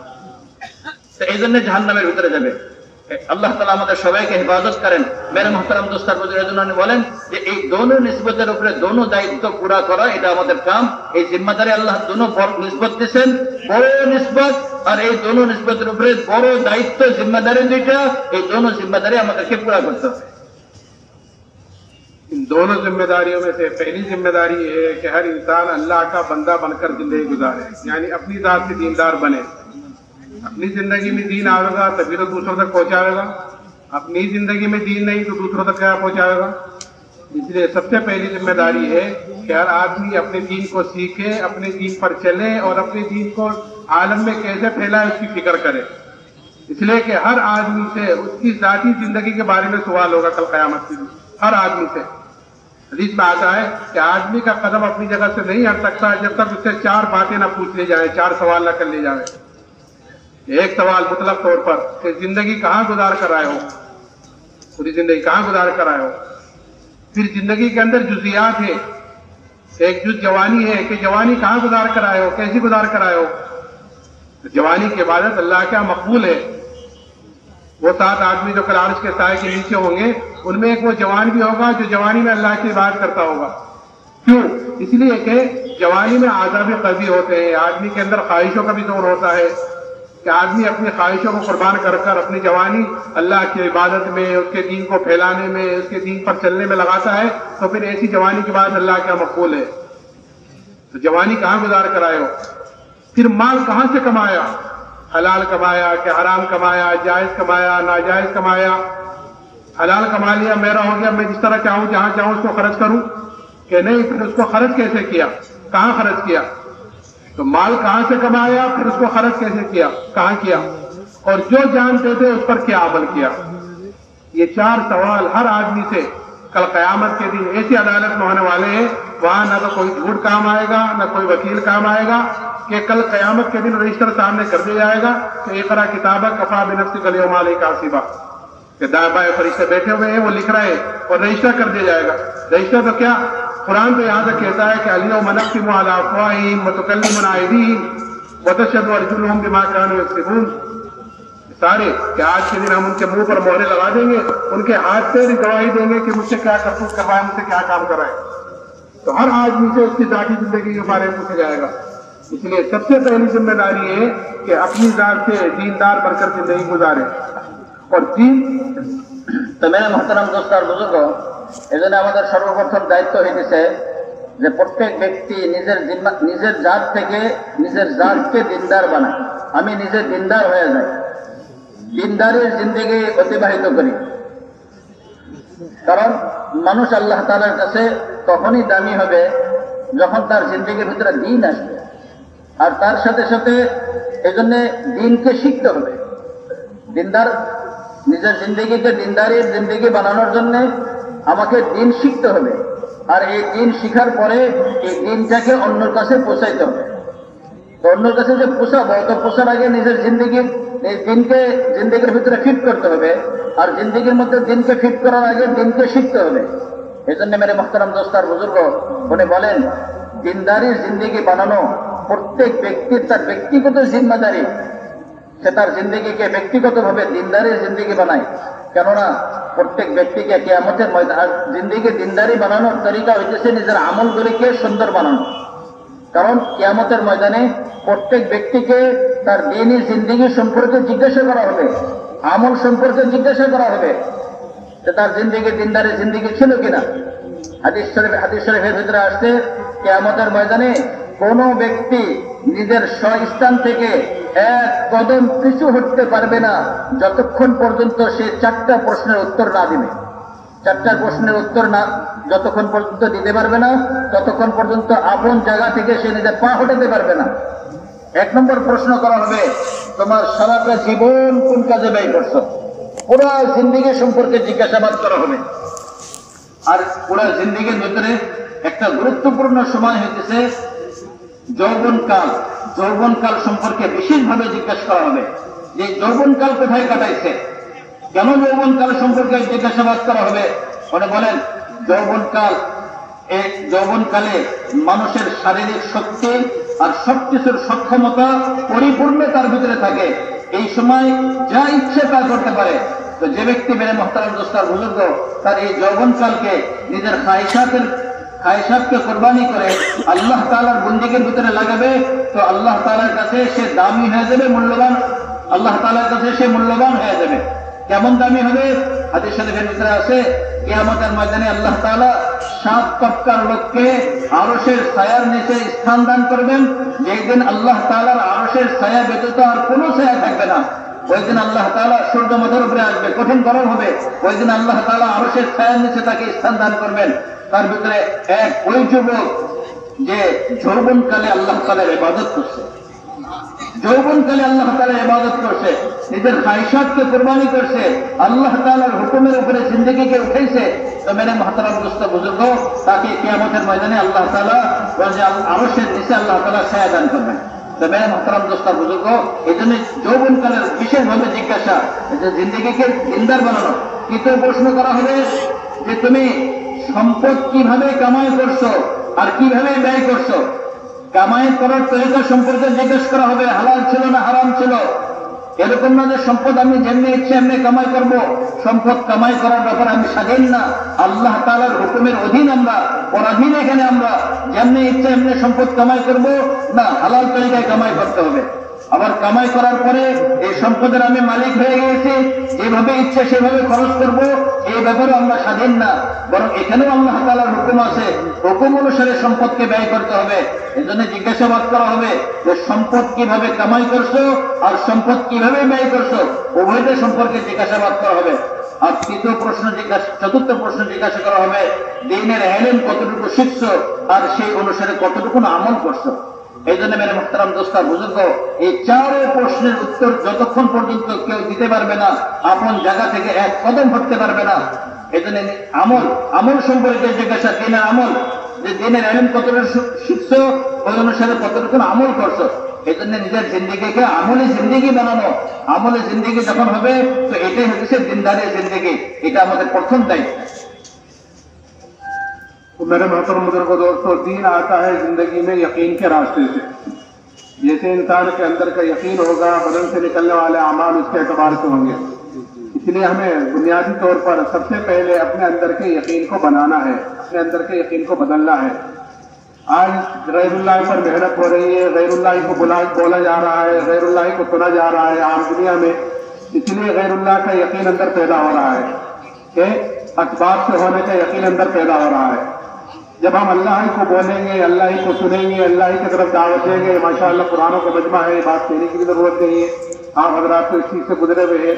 তো এই জন্য জাহান্নামের ভিতরে যাবে। আল্লাহ তাআলা আমাদের সবাইকে হেফাজত করেন। মেরে মুহতারাম দোস্তার বুজুর্গের জন্য আমি বলেন যে এই দোনো নিসবতের উপরে দোনো দায়িত্ব পুরা করা, এটা আমাদের কাম। এই জিম্মাদারি আল্লাহ দোনো নিসবত দিয়েছেন, বড় নিসবত, আর এই দোনো নিসবতের উপরে বড় দায়িত্ব জিম্মাদারি দুইটা, এই দোনো জিম্মাদারি আমাদেরকে পুরা করতে হবে। इन दोनों जिम्मेदारियों में से पहली जिम्मेदारी है कि हर इंसान अल्लाह का बंदा बनकर जिंदगी गुजारे, यानी अपनी जात से दीनदार बने। अपनी जिंदगी में दीन आएगा तभी तो दूसरों तक पहुंचाएगा, अपनी जिंदगी में दीन नहीं तो दूसरों तक क्या पहुंचाएगा। इसलिए सबसे पहली जिम्मेदारी है कि हर आदमी अपने दीन को सीखे, अपने दीन पर चले और अपने दीन को आलम में कैसे फैलाए उसकी फिक्र करे। इसलिए कि हर आदमी से उसकी जाती जिंदगी के बारे में सवाल होगा कल क़यामत के दिन, हर आदमी से। हदीस में आता है कि आदमी का कदम अपनी जगह से नहीं हट सकता जब तक उससे चार बातें ना पूछ ली जाए, चार सवाल ना कर ले जाए। एक सवाल मुतलब तौर पर कि जिंदगी कहाँ गुजार कर आए हो, पूरी जिंदगी कहाँ गुजार कर आए हो। फिर जिंदगी के अंदर जुजियात है, एक जुज जवानी है कि जवानी कहाँ गुजार कर आए हो, कैसी गुजार कर आए हो। तो जवानी की इबादत अल्लाह क्या मकबूल है। वो सात आदमी जो कल अर्श के साए के नीचे होंगे, उनमें एक वो जवान भी होगा जो जवानी में अल्लाह की इबादत करता होगा। क्यों? इसलिए कि जवानी में आज़ाब क़ल्बी होते हैं, आदमी के अंदर ख्वाहिशों का भी जोर होता है कि आदमी अपनी ख्वाहिशों को कुर्बान कर कर अपनी जवानी अल्लाह की इबादत में, उसके दीन को फैलाने में, उसके दीन पर चलने में लगाता है, तो फिर ऐसी जवानी के बाद अल्लाह क्या मकबूल है। तो जवानी कहाँ गुजार कर आए हो। फिर माल कहाँ से कमाया, हलाल कमाया कि हराम कमाया, जायज कमाया नाजायज कमाया। हलाल कमा लिया, मेरा हो गया, मैं जिस तरह चाहूँ जहाँ चाहूँ उसको खर्च करूँ कि नहीं, फिर उसको खर्च कैसे किया, कहाँ खर्च किया। तो माल कहाँ से कमाया, फिर उसको खर्च कैसे किया, कहाँ किया, और जो जानते थे उस पर क्या अमल किया। ये चार सवाल हर आदमी से कल क़यामत के दिन ऐसी अदालत में होने वाले हैं, वहां न तो कोई झूठ काम आएगा, न कोई वकील काम आएगा, कि कल क़यामत के दिन रजिस्टर सामने कर दिया जाएगा कि इक़रा किताबक कफ़ा बिनफ़्सिका अल-यौमा अलैका हासिबा, कि दाएं बाएं फरिश्ते बैठे हुए हैं, वो लिख रहे हैं और रजिस्टर कर दिया जाएगा। रजिस्टर तो क्या, कुरान तो यहाँ तक कहता है कि अल-यौमा नख़्तिमु अला अफ़वाहिहिम व तुकल्लिमुना अयदीहिम व तशहदु अर्जुलुहुम बिमा कानू यक्सिबून। सारे कि आज के दिन हम उनके मुंह पर मोहरे लगा देंगे, उनके हाथ से गवाही देंगे कि मुझसे क्या करतूत करवाए, मुझसे क्या काम कराए। तो हर आदमी से उसकी जाती जिंदगी के बारे में पूछा जाएगा। इसलिए सबसे पहली जिम्मेदारी है कि अपनी जात से दीनदार बनकर जिंदगी गुजारे। और दीन তো মেরে মুহতারাম দোস্ত আর বুজুর্গ, এজন্য আমাদের সর্বপ্রথম দায়িত্ব হইতেছে যে প্রত্যেক ব্যক্তি নিজের জিম্মা নিজের জাত থেকে নিজের জাতকে দিনদার বানায়। আমি নিজে দিনদার হয়ে যাই, দিনদারের জিন্দেগি অতিবাহিত করি। কারণ মানুষ আল্লাহ তাআলার কাছে তখনই দামি হবে যখন তার জিন্দেগির ভিতরে দিন আসবে, আর তার সাথে সাথে এই জন্য দিনকে শিখতে হবে। দিনদার নিজের জিন্দেগিকে দিনদারির জিন্দেগি বানানোর জন্য আমাকে দিন শিখতে হবে, আর এই দিন শিখার পরে এই দিনটাকে অন্যের কাছে পৌঁছাইতে হবে। তো অন্যের কাছে যে পোষাবো, তো পোষার আগে নিজের জিন্দেগির এই দিনকে জিন্দেগির ভিতরে ফিট করতে হবে, আর জিন্দেগির মধ্যে দিনকে ফিট করার আগে দিনকে শিখতে হবে। এই জন্য মেরে মোহতারাম দোস্তার বুজুর্গ উনি বলেন, দিনদারির জিন্দেগি বানানো প্রত্যেক ব্যক্তির তার ব্যক্তিগত জিম্মাদারি। সে তার জিন্দেগিকে ব্যক্তিগতভাবে দিনদারির জিন্দেগি বানায়, কেননা প্রত্যেক ব্যক্তিকে কিয়ামতের ময়দান জিন্দেগি দিনদারি বানানোর তরিকা হইতেছে নিজের আমলগুলিকে সুন্দর বানানো। কারণ কিয়ামতের ময়দানে প্রত্যেক ব্যক্তিকে তার দিনই জিন্দেগি সম্পর্কে জিজ্ঞাসা করা হবে, আমল সম্পর্কে জিজ্ঞাসা করা হবে যে তার জিন্দেগি দিনদারি জিন্দেগি ছিল কিনা। হাদিস শরীফ হাদিস শরীফের ভিতরে আসছে, কিয়ামতের ময়দানে কোন ব্যক্তি নিজের স্বস্থান থেকে এক কদম পিছু হটতে পারবে না যতক্ষণ পর্যন্ত সে চারটা প্রশ্নের উত্তর না দিবে। চারটা প্রশ্নের উত্তর না যতক্ষণ পর্যন্ত দিতে পারবে না, ততক্ষণ পর্যন্ত আপন জায়গা থেকে সে নিজের পা হটাতে পারবে না। এক নম্বর প্রশ্ন করা হবে, তোমার সারাটা জীবন কোন কাজে ব্যয় করছো? পুরো জিন্দেগি সম্পর্কে জিজ্ঞাসাবাদ করা হবে। আর পুরো জিন্দেগির ভিতরে একটা গুরুত্বপূর্ণ সময় হইতেছে যৌবনকাল। যৌবনকাল সম্পর্কে বিশেষভাবে জিজ্ঞাসা করা হবে যে যৌবনকাল কোথায় কাটাইছে, কেন যৌবনকাল সম্পর্কে জিজ্ঞাসাবাদ করা হবে। উনি বলেন, যৌবনকাল এই যৌবনকালে মানুষের শারীরিক শক্তি আর সবকিছুর সক্ষমতা পরিপূর্ণ তার ভিতরে থাকে। এই সময় যা ইচ্ছে তা করতে পারে। তো যে ব্যক্তি মেরে মোহতারাম দোস্তার বুজুর্গ তার এই যৌবনকালকে নিজের খায়সাতের খায়সাতকে কোরবানি করে আল্লাহ তাআলার বন্দেগীর ভিতরে লাগাবে, তো আল্লাহ তাআলার কাছে সে দামি হয়ে যাবে, মূল্যবান। আল্লাহ তাআলার কাছে সে মূল্যবান হয়ে যাবে। কেমন দামি হবে? হাদিস শরীফের ভিতরে আছে, কিয়ামতের ময়দানে আল্লাহ তাআলা সাত তবকার লোককে আরশের ছায়ার নিচে স্থান দান করবেন। যেই দিন আল্লাহ তাআলার আরশের ছায়া ব্যতীত আর কোনো ছায়া থাকবে না। ওই দিন আল্লাহ তাআলা সূর্য মাথার উপরে আসবে, কঠিন গরম হবে। ওই দিন আল্লাহ তাআলা আরশের ছায়ার নিচে তাকে স্থান দান করবেন। তার ভিতরে এক ওই যুবক যে যৌবনকালে আল্লাহ তাআলার ইবাদত করছে, যৌবনকালে আল্লাহ তাআলার ইবাদত করছে, নিজের খায়সাতকে কুরবানি করছে, আল্লাহ তাআলার হুকুমের উপরে জিন্দেগিকে উঠাইছে। তো মেরে মুহতারাম দোস্ত বুজুর্গ, তাকে কিয়ামতের ময়দানে আল্লাহ তাআলা আরশের নিচে আল্লাহ তাআলা ছায়া দান করবেন। তো মেরে মুহতারাম দোস্ত বুজুর্গ, এই জন্য যৌবনকালের বিশেষভাবে জিজ্ঞাসা যে জিন্দেগিকে দিনদার বানানো। তৃতীয় প্রশ্ন করা হবে যে তুমি সম্পদ কিভাবে কামাই করছো আর কিভাবে ব্যয় করছো। কামাই করার তরিকা সম্পর্কে জিজ্ঞেস করা হবে, হালাল ছিল না হারাম ছিল। এরকম না যে সম্পদ আমি যেমনি ইচ্ছে এমনি কামাই করব। সম্পদ কামাই করার ব্যাপারে আমি স্বাধীন না, আল্লাহ তাআলার হুকুমের অধীন আমরা, পরাধীন। এখানে আমরা যেমনি ইচ্ছে এমনি সম্পদ কামাই করব না, হালাল তরিকায় কামাই করতে হবে। আবার কামাই করার পরে এই সম্পদের আমি মালিক হয়ে গিয়েছি, যেভাবে ইচ্ছে সেভাবে খরচ করব, এই ব্যাপারে আমরা স্বাধীন না। বরং এখানেও আল্লাহ তাআলার হুকুম আছে, হুকুম অনুসারে সম্পদকে ব্যয় করতে হবে। এই জন্য জিজ্ঞাসাবাদ করা হবে যে সম্পদ কিভাবে কামাই করছো আর সম্পদ কিভাবে ব্যয় করছো, উভয়টা সম্পর্কে জিজ্ঞাসাবাদ করা হবে। আর তৃতীয় প্রশ্ন জিজ্ঞাসা চতুর্থ প্রশ্ন জিজ্ঞাসা করা হবে, দ্বীনের ইলম কতটুকু শিখছো আর সেই অনুসারে কতটুকু আমল করছো। এই জন্য মেরে মুহতারাম দোস্ত বুজুর্গ, এই চারো প্রশ্নের উত্তর যতক্ষণ পর্যন্ত কেউ দিতে পারবে না, আপন জায়গা থেকে এক কদম হটতে পারবে না। এই জন্য আমল আমল সম্পর্কে জিজ্ঞাসা, দিনের আমল, যে দিনের ইলম কতটুকু শিখছো, ওই অনুসারে কতটুকু আমল করছো। এই জন্য নিজের জিন্দেগিকে আমলে জিন্দেগি বানানো। আমলে জিন্দেগি যখন হবে, তো এটাই হচ্ছে দিনদারি জিন্দেগি। এটা আমাদের প্রথম দায়িত্ব। तो मेरे मोहतरम बुजुर्गों दोस्तों, दीन आता है जिंदगी में यकीन के रास्ते से। जैसे इंसान के अंदर का यकीन होगा, बदन से निकलने वाले अमाल उसके एतबार से होंगे। इसलिए हमें बुनियादी तौर पर सबसे पहले अपने अंदर के यकीन को बनाना है, अपने अंदर के यकीन को बदलना है। आज गैरुल्लाह पर मेहनत हो रही है, गैरुल्लाह को बुला बोला जा रहा है, गैरुल्लाह को सुना जा रहा है आम दुनिया में। इसलिए गैरुल्लाह का यकीन अंदर पैदा हो रहा है कि असबाब से होने का यकीन अंदर पैदा हो रहा है। जब हम अल्लाह ही को बोलेंगे, अल्लाह ही को सुनेंगे, अल्लाह ही की तरफ दावत देंगे, माशाअल्लाह कुरानों का मजमा है, बात कहने की भी जरूरत नहीं है। आप हजरात तो इस चीज से गुजरे हुए हैं।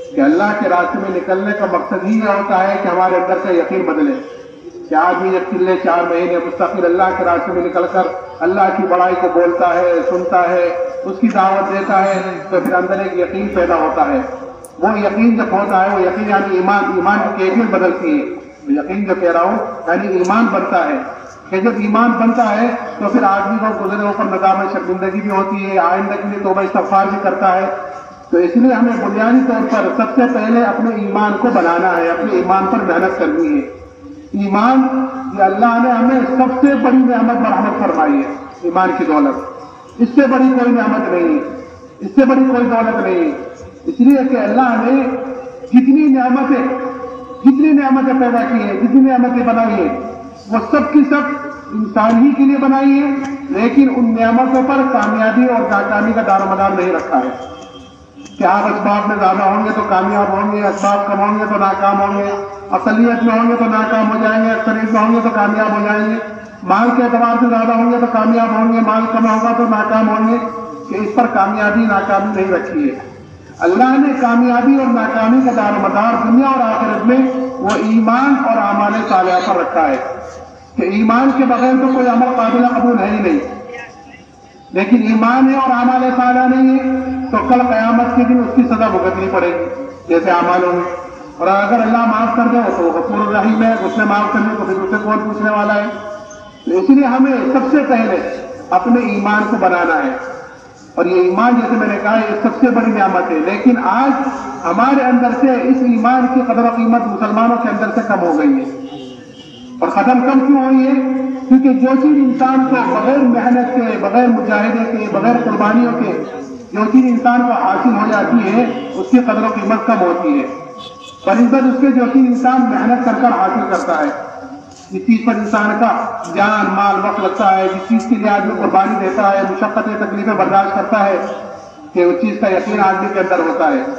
کہ اللہ کے راستے میں نکلنے کا مقصد ہی یہ ہوتا ہے کہ ہمارے اندر کا یقین بدلے، کہ آدمی جب پچھلے چار مہینے مستقل اللہ کے راستے میں نکل کر اللہ کی بڑائی کو بولتا ہے، سنتا ہے، اس کی دعوت دیتا ہے، تو پھر اندر ایک یقین پیدا ہوتا ہے۔ وہ یقین جب ہوتا ہے، وہ یقین یعنی ایمان ایمان کی کیفیت بدلتی ہے۔ یقین جو کہہ رہا ہوں یعنی ایمان بنتا ہے، کہ جب ایمان بنتا ہے تو پھر آدمی کو گزرے اوپر ندامت شرمندگی بھی ہوتی ہے، آئندہ کے لیے توبہ استغفار بھی کرتا ہے۔ تو اس لیے ہمیں بنیادی طور پر سب سے پہلے اپنے ایمان کو بنانا ہے، اپنے ایمان پر محنت کرنی ہے۔ ایمان یہ اللہ نے ہمیں سب سے بڑی نعمت مرحمت فرمائی ہے، ایمان کی دولت، اس سے بڑی کوئی نعمت نہیں ہے، اس سے بڑی کوئی دولت نہیں ہے۔ اس لیے کہ اللہ نے جتنی نعمتیں جتنی نعمتیں پیدا کی ہیں، جتنی نعمتیں بنائی ہیں، وہ سب کی سب انسان ہی کے لیے بنائی ہے، لیکن ان نعمتوں پر کامیابی اور ناکامی کا دار و مدار نہیں رکھا ہے کہ آپ اسباب میں زیادہ ہوں گے تو کامیاب ہوں گے، اسباب کم ہوں گے تو ناکام ہوں گے، اقلیت میں ہوں گے تو ناکام ہو جائیں گے، اکثریت میں ہوں گے تو کامیاب ہو جائیں گے، مال کے اعتبار سے زیادہ ہوں گے تو کامیاب ہوں گے، مال کم ہوگا تو ناکام ہوں گے، کہ اس پر کامیابی ناکامی نہیں رکھی ہے۔ اللہ نے کامیابی اور ناکامی کا دار و مدار دنیا اور آخرت میں وہ ایمان اور اعمال صالحہ پر رکھا ہے، کہ ایمان کے بغیر تو کوئی عمل قابل قبول ہے ہی نہیں، لیکن ایمان ہے اور اعمال صالحہ نہیں ہے تو کل قیامت کے دن اس کی سزا بھگتنی پڑے گی جیسے اعمالوں میں۔ اور اگر اللہ معاف کر دے تو غفور الرحیم ہے، اس نے معاف کر دے تو پھر اسے کون پوچھنے والا ہے۔ تو اس لیے ہمیں سب سے پہلے اپنے ایمان کو بنانا ہے، اور یہ ایمان جیسے میں نے کہا یہ سب سے بڑی نعمت ہے، لیکن آج ہمارے اندر سے اس ایمان کی قدر و قیمت مسلمانوں کے اندر سے کم ہو گئی ہے۔ اور ختم کم کیوں ہوئی ہے؟ کیونکہ جو چیز انسان کو بغیر محنت کے، بغیر مجاہدے کے، بغیر قربانیوں کے جو چیز انسان کو حاصل ہو جاتی ہے اس کی قدر و قیمت کم ہوتی ہے، بنسبت اس کے جو چیز انسان محنت کر کر حاصل کرتا ہے، جس چیز پر انسان کا جان مال وقت لگتا ہے، جس چیز کے لیے آدمی قربانی دیتا ہے، مشقتیں تکلیفیں برداشت کرتا ہے، کہ اس چیز کا یقین آدمی کے اندر ہوتا ہے،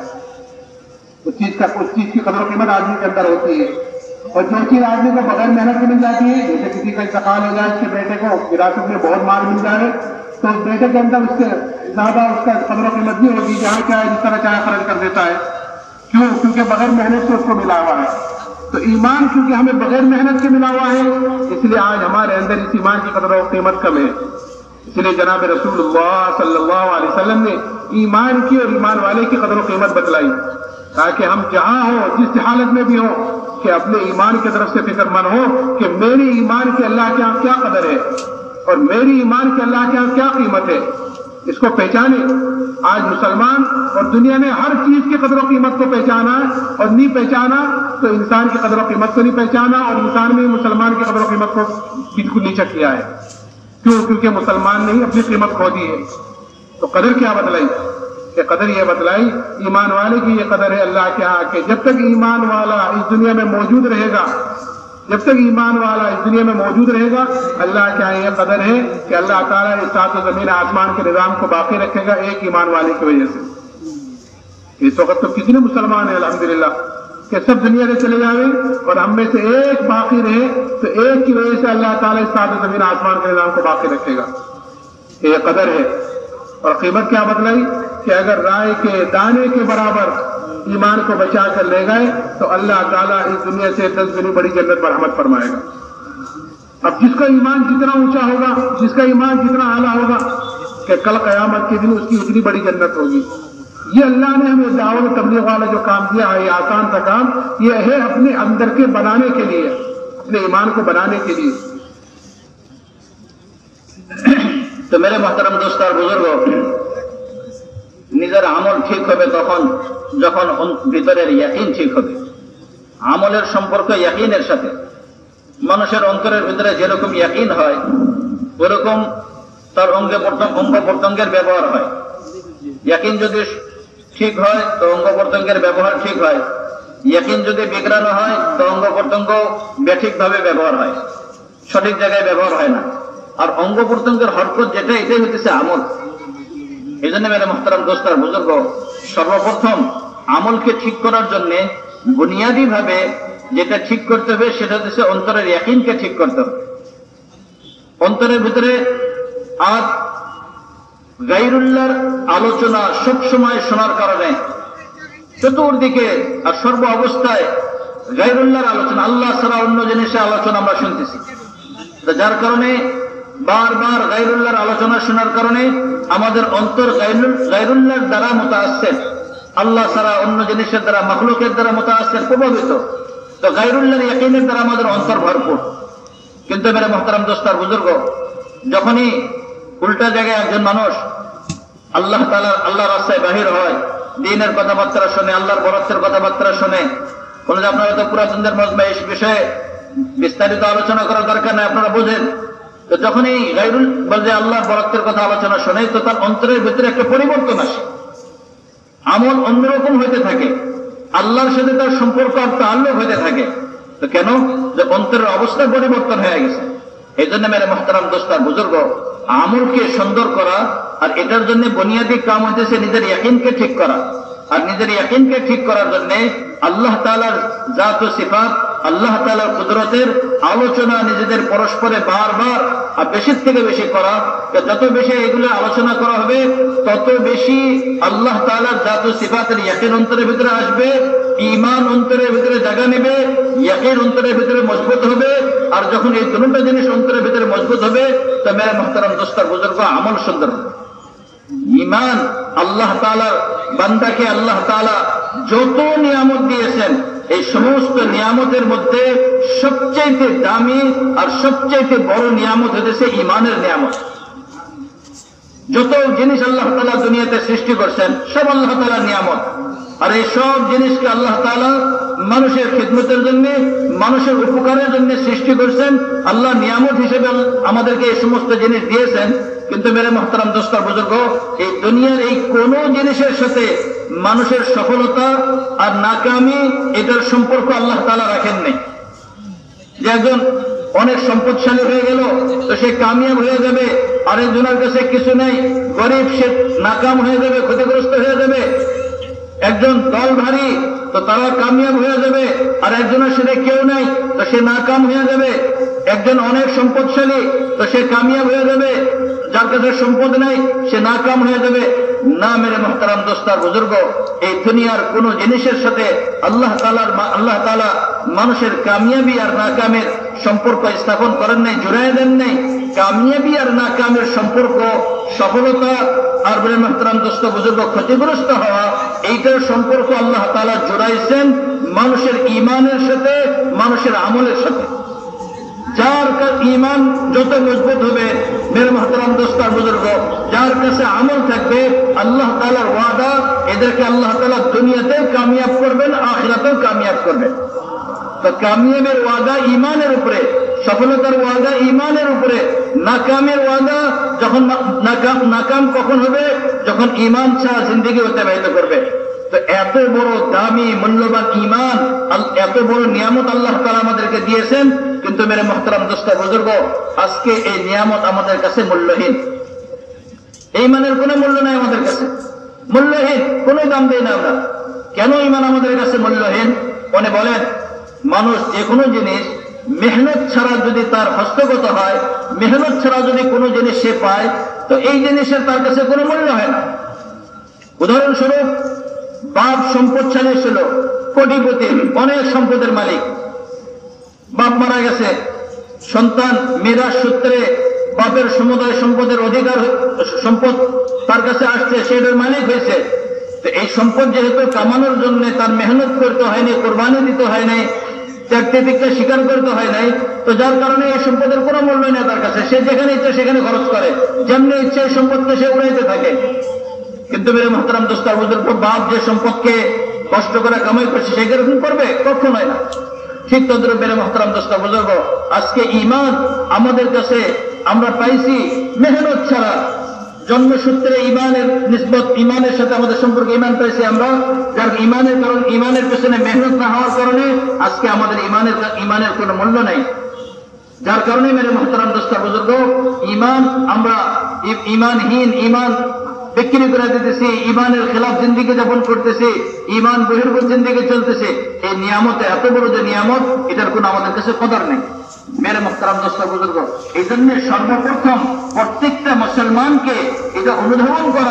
اس چیز کا اس چیز کی قدر و قیمت آدمی کے اندر ہوتی ہے۔ اور جو چیز آدمی کو بغیر محنت کے مل جاتی ہے، جیسے کسی کا انتقال ہو جائے، اس کے بیٹے کو وراثت میں بہت مال مل جائے تو اس بیٹے کے اندر اس سے زیادہ اس کا قدر و قیمت بھی ہوگی، جہاں چاہے جس طرح چاہے خرچ کر دیتا ہے۔ کیوں؟ کیونکہ بغیر محنت سے اس کو ملا ہوا ہے۔ تو ایمان کیونکہ ہمیں بغیر محنت کے ملا ہوا ہے، اس لیے آج ہمارے اندر اس ایمان کی قدر و قیمت کم ہے۔ اس لیے جناب رسول اللہ صلی اللہ علیہ وسلم نے ایمان کی اور ایمان والے کی قدر و قیمت بتلائی، تاکہ ہم جہاں ہوں، جس حالت میں بھی ہوں، کہ اپنے ایمان کی طرف سے فکر مند ہو کہ میری ایمان کے اللہ کے یہاں کیا قدر ہے اور میری ایمان کے اللہ کے یہاں کیا قیمت ہے، اس کو پہچانے۔ آج مسلمان اور دنیا نے ہر چیز کی قدر و قیمت کو پہچانا اور نہیں پہچانا تو انسان کی قدر و قیمت کو نہیں پہچانا، اور انسان میں مسلمان کی قدر و قیمت کو بالکل نیچا کیا ہے۔ کیوں؟ کیونکہ مسلمان نے ہی اپنی قیمت کھو دی ہے۔ تو قدر کیا بتلائی؟ کہ قدر یہ بتلائی ایمان والے کی یہ قدر ہے اللہ کے ہاں، کہ جب تک ایمان والا اس دنیا میں موجود رہے گا، جب تک ایمان والا اس دنیا میں موجود رہے گا، اللہ کے ہاں یہ قدر ہے کہ اللہ تعالیٰ اس سات و زمین آسمان کے نظام کو باقی رکھے گا ایک ایمان والے کی وجہ سے۔ اس وقت تو کتنے مسلمان ہیں الحمدللہ کہ سب دنیا سے چلے جائیں اور ہم میں سے ایک باقی رہے تو ایک کی وجہ سے اللہ تعالیٰ اس سات و زمین آسمان کے نظام کو باقی رکھے گا۔ یہ قدر ہے۔ اور قیمت کیا بتلائی؟ کہ اگر رائے کے دانے کے برابر ایمان کو بچا کر لے گئے تو اللہ تعالیٰ اس دنیا سے دس گنی بڑی جنت مرحمت فرمائے گا۔ اب جس کا ایمان جتنا اونچا ہوگا، جس کا ایمان جتنا اعلیٰ ہوگا، کہ کل قیامت کے دن اس کی اتنی بڑی جنت ہوگی۔ یہ اللہ نے ہمیں دعوت و تبلیغ والا جو کام دیا ہے، یہ آسان سا کام، یہ ہے اپنے اندر کے بنانے کے لیے، اپنے ایمان کو بنانے کے لیے۔ تو میرے محترم دوست اور بزرگوں، নিজের আমল ঠিক হবে তখন যখন ভিতরের ইয়াকিন ঠিক হবে। আমলের সম্পর্ক ইয়াকিনের সাথে। মানুষের অন্তরের ভিতরে যেরকম ইয়াকিন হয় ওরকম তার অঙ্গ অঙ্গ প্রত্যঙ্গের ব্যবহার হয়। ইয়াকিন যদি ঠিক হয় তো অঙ্গ প্রত্যঙ্গের ব্যবহার ঠিক হয়, ইয়াকিন যদি বিগড়ানো হয় তো অঙ্গ প্রত্যঙ্গ ব্যাঠিকভাবে ব্যবহার হয়, সঠিক জায়গায় ব্যবহার হয় না। আর অঙ্গ প্রত্যঙ্গের হরকত যেটা, এটাই হচ্ছে আমল। এই জন্য মেরে মোহতারাম দোস্ত আর বুজুর্গ, সর্বপ্রথম আমলকে ঠিক করার জন্য বুনিয়াদী ভাবে যেটা ঠিক করতে হবে সেটা হচ্ছে অন্তরের ইয়াকিনকে ঠিক করতে হবে। অন্তরের ভিতরে আর গায়রুল্লাহর আলোচনা সব সময় শোনার কারণে চতুর্দিকে আর সর্ব অবস্থায় গায়রুল্লাহর আলোচনা, আল্লাহ ছাড়া অন্য জিনিসের আলোচনা আমরা শুনতেছি। যার কারণে বারবার গায়রুল্লাহর আলোচনা শোনার কারণে আমাদের অন্তর গায়রুল্লাহর দ্বারা মুতাআসসির, আল্লাহ ছাড়া অন্য জিনিসের দ্বারা, মাখলুকের দ্বারা মুতাআসসির, প্রভাবিত। তো গায়রুল্লাহর ইয়াকিনের দ্বারা আমাদের অন্তর ভরপুর। কিন্তু মেরে মুহতারাম দোস্তার বুজুর্গ, যখনই উল্টা জায়গায় একজন মানুষ আল্লাহ তাআলা আল্লাহর রাস্তায় বাহির হয়, দ্বীনের কথাবার্তা শুনে, আল্লাহর বরত্বের কথাবার্তা শুনে, বলে যে আপনারা তো পুরাতনদের মজমা এই বিষয়ে বিস্তারিত আলোচনা করার দরকার নেই, আপনারা বোঝেন। তো যখনই গায়রুল বলে যে আল্লাহর বরত্বের কথা আলোচনা শুনে, তো তার অন্তরের ভিতরে একটা পরিবর্তন আসে, আমল অন্যরকম হইতে থাকে, আল্লাহর সাথে তার সম্পর্ক আর তাআল্লুক হইতে থাকে। তো কেন? যে অন্তরের অবস্থা পরিবর্তন হয়ে গেছে। এই জন্য মেরে মুহতারাম দোস্তার বুজুর্গ, আমলকে সুন্দর করা আর এটার জন্য বুনিয়াদী কাম হইতেছে নিজের ইয়াকিনকে ঠিক করা। আর নিজের ইয়াকিনকে ঠিক করার জন্য আল্লাহ তাআলার জাত ও সিফাত, আল্লাহ তাআলার কুদরতের আলোচনা নিজেদের পরস্পরে বারবার আর বেশি থেকে বেশি করা। যত বেশি এগুলো আলোচনা করা হবে, তত বেশি আল্লাহ তাআলার জাত ও সিফাতের ইয়াকিন অন্তরের ভিতরে আসবে, ঈমান অন্তরের ভিতরে জায়গা নেবে, ইয়াকিন অন্তরের ভিতরে মজবুত হবে। আর যখন এই দুটো জিনিস অন্তরের ভিতরে মজবুত হবে, তো মেরে মুহতারাম দোস্তার বুজুর্গ, আমল সুন্দর হবে। ঈমান, আল্লাহ তাআলার বান্দাকে আল্লাহ তাআলা যত নিয়ামত দিয়েছেন, এই সমস্ত নিয়ামতের মধ্যে সবচাইতে দামি আর সবচাইতে বড় নিয়ামত হতেছে ঈমানের নিয়ামত। যত জিনিস আল্লাহ তাআলা দুনিয়াতে সৃষ্টি করছেন, সব আল্লাহ তাআলার নিয়ামত। আর এই সব জিনিসকে আল্লাহ তাআলা মানুষের খিদমতের জন্য, মানুষের উপকারের জন্য সৃষ্টি করছেন। আল্লাহ নিয়ামত হিসেবে আমাদেরকে এই সমস্ত জিনিস দিয়েছেন। কিন্তু মেরে মুহতারাম দোস্তার বুজুর্গ, এই দুনিয়ার এই কোন জিনিসের সাথে মানুষের সফলতা আর নাকামি, এটার সম্পর্ক আল্লাহ তাআলা রাখেন নাই। যে একজন অনেক সম্পদশালী হয়ে গেল, তো সে কামিয়াব হয়ে যাবে, আরেকজনের কাছে কিছু নাই, গরিব, সে নাকাম হয়ে যাবে, ক্ষতিগ্রস্ত হয়ে যাবে। একজন দল ভারী, তো তারা কামিয়াব হয়ে যাবে, আর একজনের সাথে কেউ নাই, তো সে নাকাম হয়ে যাবে। একজন অনেক সম্পদশালী, তো সে কামিয়াব হয়ে যাবে, যার কাছে সম্পদ নাই সে নাকাম হয়ে যাবে। না মেরে মুহতারাম দোস্তার বুজুর্গ, এই দুনিয়ার কোন জিনিসের সাথে আল্লাহ তাআলার আল্লাহ তাআলা মানুষের কামিয়াবি আর নাকামের সম্পর্ক স্থাপন করেন নাই, জুড়াই দেন নাই। কামিয়াবি আর নাকামের সম্পর্ক, সফলতা আর মেরে মুহতারাম দোস্ত বুজুর্গ ক্ষতিগ্রস্ত হওয়া, এইটার সম্পর্ক আল্লাহ তাআলা জুড়াইছেন মানুষের ঈমানের সাথে, মানুষের আমলের সাথে। যার ঈমান যত মজবুত হবে মেরে মুহতারাম দোস্তার বুজুর্গ, যার কাছে আমল থাকবে, আল্লাহ তাআলার ওয়াদা, এদেরকে আল্লাহ তাআলা দুনিয়াতেও কামিয়াব করবেন, আখিরাতেও কামিয়াব করবেন। তো কামিয়াবের ওয়াদা ঈমানের উপরে, সফলতার ওয়াদা ঈমানের উপরে। নাকামের ওয়াদা যখন নাকাম নাকাম কখন হবে? যখন ঈমান ছাড়া জিন্দেগি অতিবাহিত করবে। তো এত বড় দামি মূল্যবান ঈমান, এত বড় নিয়ামত আল্লাহ তাআলা আমাদেরকে দিয়েছেন, কিন্তু মেরে মুহতারাম দোস্ত বুজুর্গ, আজকে এই নিয়ামত আমাদের কাছে মূল্যহীন। এই ঈমানের কোনো মূল্য নাই আমাদের কাছে, মূল্যহীন, কোনো দাম দেই না আমরা। কেন ঈমান আমাদের কাছে মূল্যহীন? মনে বলেন, মানুষ যে কোনো জিনিস মেহনত ছাড়া যদি তার হস্তগত হয়, মেহনত ছাড়া যদি কোনো জিনিস সে পায়, তো এই জিনিসের তার কাছে কোনো মূল্য হয় না। উদাহরণস্বরূপ, বাপ সম্পদশালী ছিল, কোটিপতি, অনেক সম্পদের মালিক। বাপ মারা গেছে, সন্তান মিরাস সূত্রে বাপের সমুদায় সম্পদের অধিকার, সম্পদ তার কাছে আসছে, সেটার মালিক হয়েছে। তো এই সম্পদ যেহেতু কামানোর জন্য তার মেহনত করতে হয়নি, কোরবানি দিতে হয় নাই, ত্যাগ তিতিক্ষা স্বীকার করতে হয় নাই, তো যার কারণে এই সম্পদের কোনো মূল্য নেই তার কাছে। সে যেখানে ইচ্ছে সেখানে খরচ করে, যেমনি ইচ্ছে এই সম্পদকে সে উড়াইতে থাকে। কিন্তু মেরে মুহতারাম দোস্তার বুজুর্গ, বাপ যে সম্পদকে কষ্ট করে কামাই করছে সে কিরকম করবে? কখনো হয় না। ঠিক তদ্রুপ মেরে মুহতারাম দোস্তার বুজুর্গ, আজকে ঈমান আমাদের কাছে আমরা পাইছি মেহনত ছাড়া। জন্মসূত্রে ঈমানের নিসবত, ঈমানের সাথে আমাদের সম্পর্ক, ঈমান পাইছি আমরা, যার ঈমানের কারণ, ঈমানের পেছনে মেহনত না হওয়ার কারণে আজকে আমাদের ঈমানের ঈমানের কোনো মূল্য নেই। যার কারণে মেরে মুহতারাম দোস্তার বুজুর্গ, ঈমান আমরা ঈমানহীন, ঈমান বিক্রি করে দিতেছি, ঈমানের খেলাফ জিন্দেগি যাপন করতেছি, ঈমান বহির্ভূত জিন্দেগি চলতেছে। এই নিয়ামত এত বড় যে নিয়ামত, এটার কোনো আমাদের কাছে কদর নেই। মেরে মুহতারাম দোস্ত বুজুর্গ, এই জন্য সর্বপ্রথম প্রত্যেকটা মুসলমানকে এটা অনুধাবন করা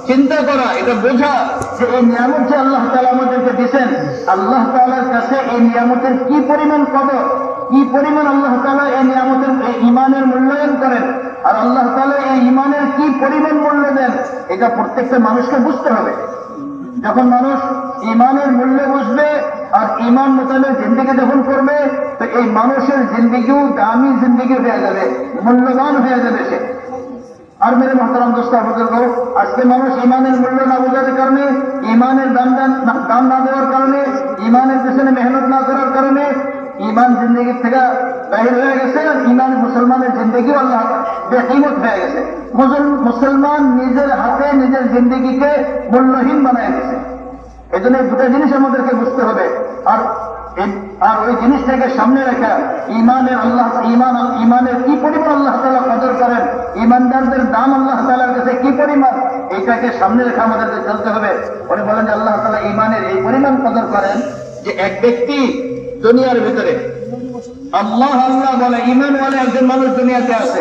চিন্তা করা, এটা বোঝা যে এই নিয়ামত যে আল্লাহ তাআলা আমাদেরকে দিয়েছেন, আল্লাহ তাআলার কাছে এই নিয়ামতের কি পরিমাণ কদর, কি পরিমাণ আল্লাহ তাআলা এই নিয়ামতের এই ইমানের মূল্যায়ন করেন, আর আল্লাহ তাআলা এই ইমানের কি পরিমাণ মূল্য দেন, এটা প্রত্যেকটা মানুষকে বুঝতে হবে। যখন মানুষ ইমানের মূল্য বুঝবে আর ইমান মোতাবেক জিন্দেগি যখন করবে, তো এই মানুষের জিন্দেগিও দামি জিন্দেগি হয়ে যাবে, মূল্যবান হয়ে যাবে সে। আর মেরে মহতারাম দোস্তা বুজুর্গ, আজকে মানুষ ইমানের মূল্য না বোঝার কারণে, ইমানের দাম দাম না দেওয়ার কারণে, ইমানের পেছনে মেহনত না করার কারণে ইমান জিন্দগি থেকে বাহির হয়ে গেছে, আর ইমান মুসলমানের জিন্দগিও আল্লাহ বেকিমত হয়ে গেছে। মুসলমান নিজের হাতে নিজের জিন্দগিকে মূল্যহীন বানায় গেছে। এই জন্য দুটো জিনিস আমাদেরকে বুঝতে হবে। আর আর ওই জিনিসটাকে সামনে রেখে ইমানের আল্লাহ ইমান ইমানের কি পরিমাণ আল্লাহ তাআলা কদর করেন, ইমানদারদের দাম আল্লাহ তাআলার কাছে কি পরিমাণ, এইটাকে সামনে রেখে আমাদেরকে চলতে হবে। উনি বলেন যে আল্লাহ তাআলা ইমানের এই পরিমাণ কদর করেন যে এক ব্যক্তি দুনিয়ার ভিতরে আল্লাহ আল্লাহ বলে ইমান বলে একজন মানুষ দুনিয়াতে আছে।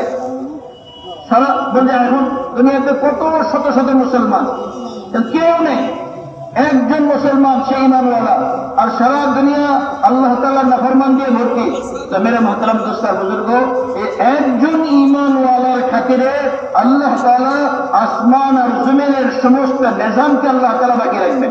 সারা বলে এখন দুনিয়াতে কত শত শত মুসলমান, কেউ নেই একজন মুসলমান সে ইমানওয়ালা, আর সারা দুনিয়া আল্লাহ তাআলার নাফরমান দিয়ে ভর্তি। তো মেরে মোহতারাম দোস্ত বুজুর্গ, এই একজন ইমানওয়ালার খাতিরে আল্লাহ তাআলা আসমান আর জমিনের সমস্ত নিজামকে আল্লাহ তাআলা বাকি রাখবেন,